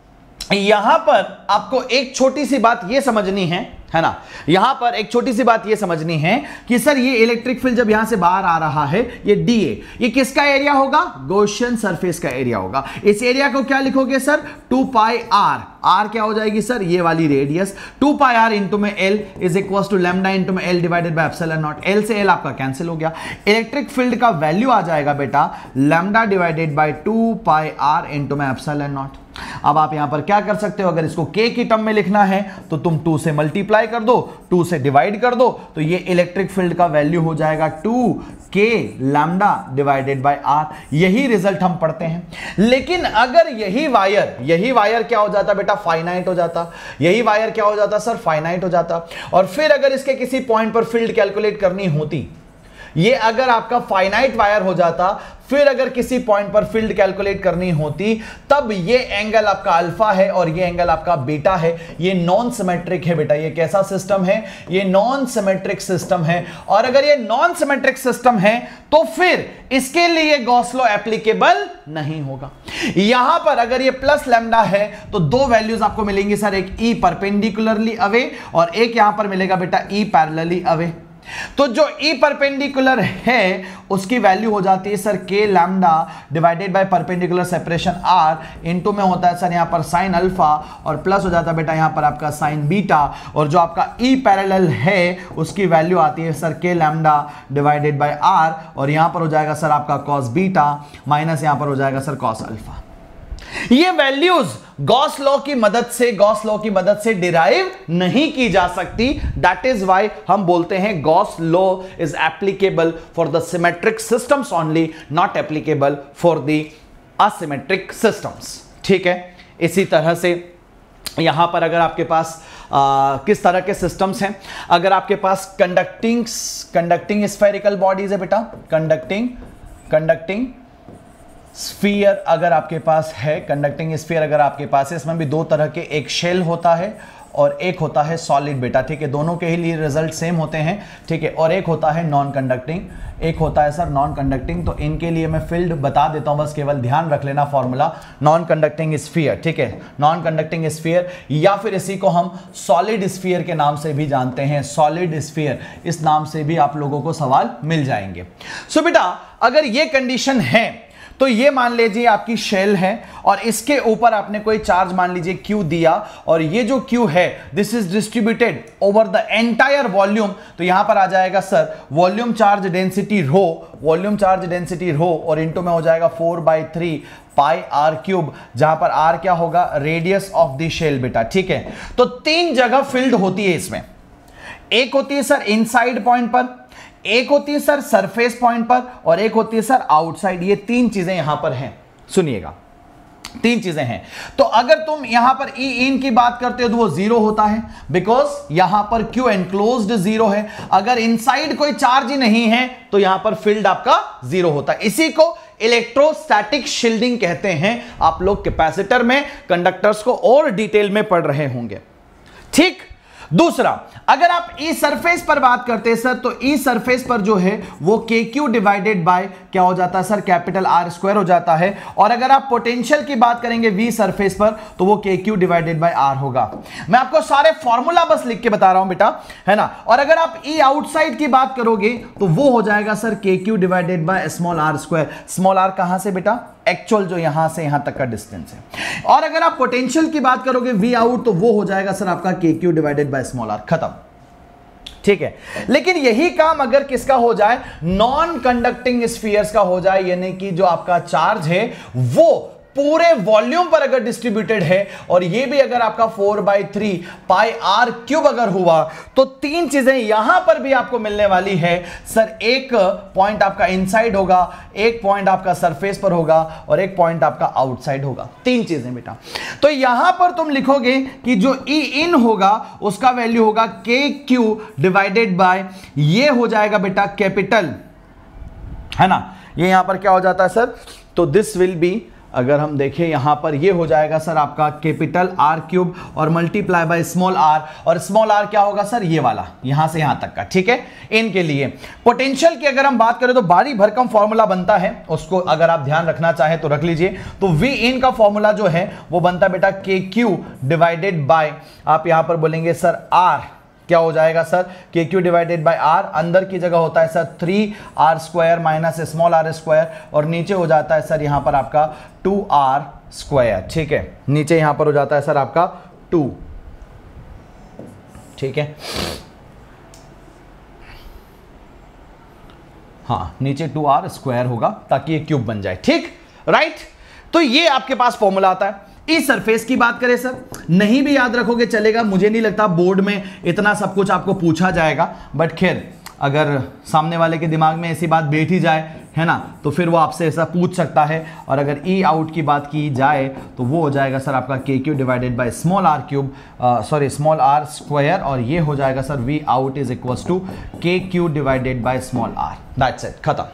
यहां पर आपको एक छोटी सी बात यह समझनी है, है ना। यहां पर एक छोटी सी बात यह समझनी है कि सर ये इलेक्ट्रिक फील्ड जब यहां से बाहर आ रहा है, ये डीए, ये किसका एरिया होगा, गॉसियन सरफेस का एरिया होगा। इस एरिया को क्या लिखोगे sir, two pi r. R क्या हो जाएगी सर, ये वाली radius, two pi r into में l is equal to lambda into में l divided by epsilon naught. L से एल आपका कैंसिल हो गया। इलेक्ट्रिक फील्ड का वैल्यू आ जाएगा बेटा lambda divided by two pi r into में एप्सिलॉन नॉट। अब आप यहां पर क्या कर सकते हो, अगर इसको k की टर्म में लिखना है तो तुम टू से मल्टीप्लाई कर दो, टू से डिवाइड कर दो, तो ये इलेक्ट्रिक फील्ड का वैल्यू हो जाएगा two k lambda divided by r. यही रिजल्ट हम पढ़ते हैं। लेकिन अगर यही वायर यही वायर क्या हो जाता बेटा, फाइनाइट हो जाता। यही वायर क्या हो जाता सर, फाइनाइट हो जाता। और फिर अगर इसके किसी पॉइंट पर फील्ड कैलकुलेट करनी होती, ये अगर आपका फाइनाइट वायर हो जाता, फिर अगर किसी पॉइंट पर फील्ड कैलकुलेट करनी होती, तब ये एंगल आपका अल्फा है और ये एंगल आपका बीटा है। ये नॉन सिमेट्रिक है बेटा। ये कैसा सिस्टम है, ये नॉन सिमेट्रिक सिस्टम है। और अगर ये नॉन सिमेट्रिक सिस्टम है तो फिर इसके लिए गॉस लॉ एप्लीकेबल नहीं होगा। यहां पर अगर ये प्लस लैम्डा है तो दो वैल्यूज आपको मिलेंगी सर, एक ई परपेंडिकुलरली अवे और एक यहां पर मिलेगा बेटा ई पैरेलली अवे। तो जो ई परपेंडिकुलर है उसकी वैल्यू हो जाती है sir k lambda divided by perpendicular separation r into में होता है सर यहां पर साइन अल्फा और प्लस हो जाता है बेटा यहां पर आपका साइन बीटा। और जो आपका ई पैरेलल है उसकी वैल्यू आती है sir k lambda divided by are और यहां पर हो जाएगा सर आपका कॉस बीटा माइनस यहां पर हो जाएगा सर कॉस अल्फा। ये वैल्यूज गॉस लॉ की मदद से गॉस लॉ की मदद से डिराइव नहीं की जा सकती। दैट इज व्हाई हम बोलते हैं Gauss law is applicable for the symmetric systems only, not applicable for the asymmetric systems. ठीक है, इसी तरह से यहां पर अगर आपके पास आ, किस तरह के सिस्टम्स हैं, अगर आपके पास कंडक्टिंग कंडक्टिंग स्फेरिकल बॉडीज है बेटा, कंडक्टिंग कंडक्टिंग स्फीयर अगर आपके पास है, कंडक्टिंग स्फीयर अगर आपके पास है, इसमें भी दो तरह के, एक शेल होता है और एक होता है सॉलिड बेटा। ठीक है, दोनों के ही लिए रिजल्ट सेम होते हैं। ठीक है, और एक होता है नॉन कंडक्टिंग, एक होता है सर नॉन कंडक्टिंग। तो इनके लिए मैं फील्ड बता देता हूं, बस केवल ध्यान रख लेना फॉर्मूला, नॉन कंडक्टिंग स्फीयर। ठीक है, नॉन कंडक्टिंग स्फीयर या फिर इसी को हम सॉलिड स्फीयर के नाम से भी जानते हैं, सॉलिड स्फीयर, इस नाम से भी आप लोगों को सवाल मिल जाएंगे। सो so, बेटा अगर ये कंडीशन है तो ये मान लीजिए आपकी शेल है और इसके ऊपर आपने कोई चार्ज मान लीजिए Q दिया और ये जो Q है this is distributed over the entire volume. तो यहां पर आ जाएगा sir volume charge density rho, volume charge density rho और इनटू में हो जाएगा four by three pi r cube, जहां पर आर क्या होगा, रेडियस ऑफ द शेल बेटा। ठीक है, तो तीन जगह फील्ड होती है इसमें, एक होती है सर इनसाइड पॉइंट पर, एक होती है सर सरफेस पॉइंट पर और एक होती है सर आउटसाइड। ये तीन चीजें यहां पर हैं, सुनिएगा तीन चीजें हैं। तो अगर तुम यहां पर ई इन की बात करते हो तो वो जीरो होता है बिकॉज यहां पर क्यू एनक्लोज्ड जीरो है। अगर इनसाइड कोई चार्ज ही नहीं है तो यहां पर फील्ड आपका जीरो होता है। इसी को इलेक्ट्रोस्टैटिक शील्डिंग कहते हैं। आप लोग कैपेसिटर में कंडक्टर्स को और डिटेल में पढ़ रहे होंगे। ठीक, दूसरा अगर आप ई सरफेस पर बात करते हैं सर तो ई सरफेस पर जो है वो के क्यू डिवाइडेड बाय क्या हो जाता है सर, कैपिटल आर स्क्वायर हो जाता है। और अगर आप पोटेंशियल की बात करेंगे वी सरफेस पर तो वो के क्यू डिवाइडेड बाय आर होगा। मैं आपको सारे फॉर्मूला बस लिख के बता रहा हूं बेटा, है ना। और अगर आप ई आउटसाइड की बात करोगे तो वो हो जाएगा sir k q divided by small r square. Small r कहां से बेटा, एक्चुअल जो यहां से यहां तक का डिस्टेंस है। और अगर आप पोटेंशियल की बात करोगे वी आउट तो वो हो जाएगा सर आपका k q divided by small r. खत्म। ठीक है। लेकिन यही काम अगर किसका हो जाए, नॉन कंडक्टिंग स्फीयर्स का हो जाए, यानी कि जो आपका चार्ज है वो पूरे वॉल्यूम पर अगर डिस्ट्रीब्यूटेड है, और ये भी अगर आपका four by three pi r cube अगर हुआ, तो तीन चीजें यहां पर भी आपको मिलने वाली है सर। एक पॉइंट आपका इनसाइड होगा, एक पॉइंट आपका सरफेस पर होगा, और एक पॉइंट आपका आउटसाइड होगा। तीन चीजें बेटा। तो यहां पर तुम लिखोगे कि जो ई इन होगा उसका वैल्यू होगा के क्यू डिवाइडेड बाय, ये हो जाएगा बेटा कैपिटल, है ना। ये यहां पर क्या हो जाता है सर, तो दिस विल बी, अगर हम देखें यहां पर ये हो जाएगा सर आपका कैपिटल आर क्यूब और मल्टीप्लाई बाय स्मॉल आर, और स्मॉल आर क्या होगा सर, ये वाला यहां से यहां तक का, ठीक है। इनके लिए पोटेंशियल की अगर हम बात करें तो भारी भरकम फॉर्मूला बनता है, उसको अगर आप ध्यान रखना चाहें तो रख लीजिए। तो वी इन का फॉर्मूला जो है वो बनता बेटा के क्यू डिवाइडेड बाय, आप यहां पर बोलेंगे सर आर, क्या हो जाएगा sir, k q divided by are, अंदर की जगह होता है sir three r square minus small r square, और नीचे हो जाता है सर यहां पर आपका टू आर स्क्वायर, ठीक है। नीचे यहां पर हो जाता है सर आपका टू, ठीक है। हाँ, नीचे टू आर स्क्वायर होगा ताकि ये क्यूब बन जाए, ठीक, राइट। तो ये आपके पास फॉर्मूला आता है। इस सरफेस की बात करें सर, नहीं भी याद रखोगे चलेगा, मुझे नहीं लगता बोर्ड में इतना सब कुछ आपको पूछा जाएगा, बट खैर अगर सामने वाले के दिमाग में ऐसी बात बैठ ही जाए, है ना, तो फिर वो आपसे ऐसा पूछ सकता है। और अगर ई आउट की बात की जाए तो वो हो जाएगा सर आपका k q divided by small r cube, sorry small r square, और ये हो जाएगा sir V out is equals to k q divided by small r, that's it, खत्म।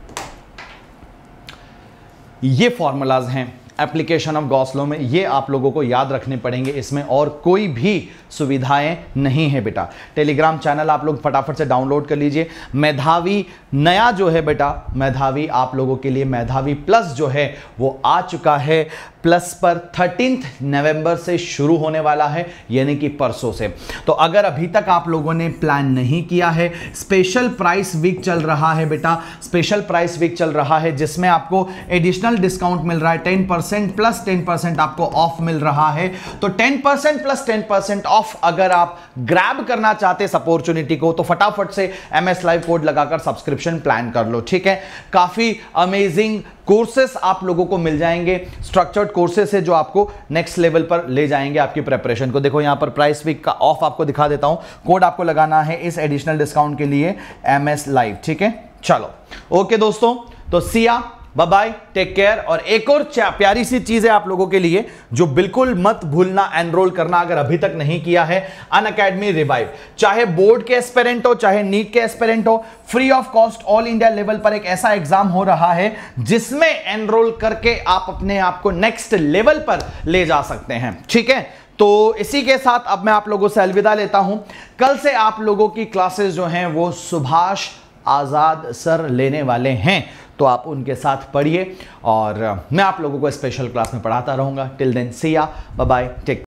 ये फॉर्मूलाज हैं एप्लीकेशन ऑफ गॉस लॉ में, ये आप लोगों को याद रखने पड़ेंगे, इसमें और कोई भी सुविधाएं नहीं है बेटा। टेलीग्राम चैनल आप लोग फटाफट से डाउनलोड कर लीजिए। मेधावी नया जो है बेटा, मेधावी आप लोगों के लिए मेधावी प्लस जो है वो आ चुका है। प्लस पर थर्टीन्थ नवंबर से शुरू होने वाला है, यानी कि परसों से। तो अगर अभी तक आप लोगों ने प्लान नहीं किया है, स्पेशल प्राइस वीक चल रहा है बेटा, स्पेशल प्राइस वीक चल रहा है जिसमें आपको एडिशनल डिस्काउंट मिल रहा है, ten percent plus ten percent आपको ऑफ मिल रहा है। तो ten percent plus ten percent off अगर आप ग्रैब करना चाहते इस अपॉर्चुनिटी को, तो फटाफट से एम एस लाइव कोड लगाकर सब्सक्रिप्शन प्लान कर लो, ठीक है। काफी अमेजिंग कोर्सेस आप लोगों को मिल जाएंगे, स्ट्रक्चर्ड कोर्सेस है जो आपको नेक्स्ट लेवल पर ले जाएंगे आपकी प्रिपरेशन को। देखो यहां पर प्राइस वीक का ऑफ आपको दिखा देता हूं, कोड आपको लगाना है इस एडिशनल डिस्काउंट के लिए एम एस लाइव, ठीक है। चलो ओके दोस्तों, तो see ya bye bye, take care. और एक और प्यारी सी चीज है आप लोगों के लिए जो बिल्कुल मत भूलना, एनरोल करना अगर अभी तक नहीं किया है, अनअकैडमी रिवाइव। चाहे बोर्ड के एस्पिरेंट हो, चाहे नीट के एस्पिरेंट हो, free of cost all India level पर एक ऐसा एग्जाम हो रहा है जिसमें एनरोल करके आप अपने आप को नेक्स्ट लेवल पर ले जा सकते हैं, ठीक है। तो इसी के साथ अब मैं आप लोगों से अलविदा लेता हूं। कल से आप लोगों की क्लासेस जो हैं वो सुभाष आजाद सर लेने वाले हैं, तो आप उनके साथ पढ़िए और मैं आप लोगों को स्पेशल क्लास में पढ़ाता रहूंगा। टिल देन सी या, बाय बाय, टेक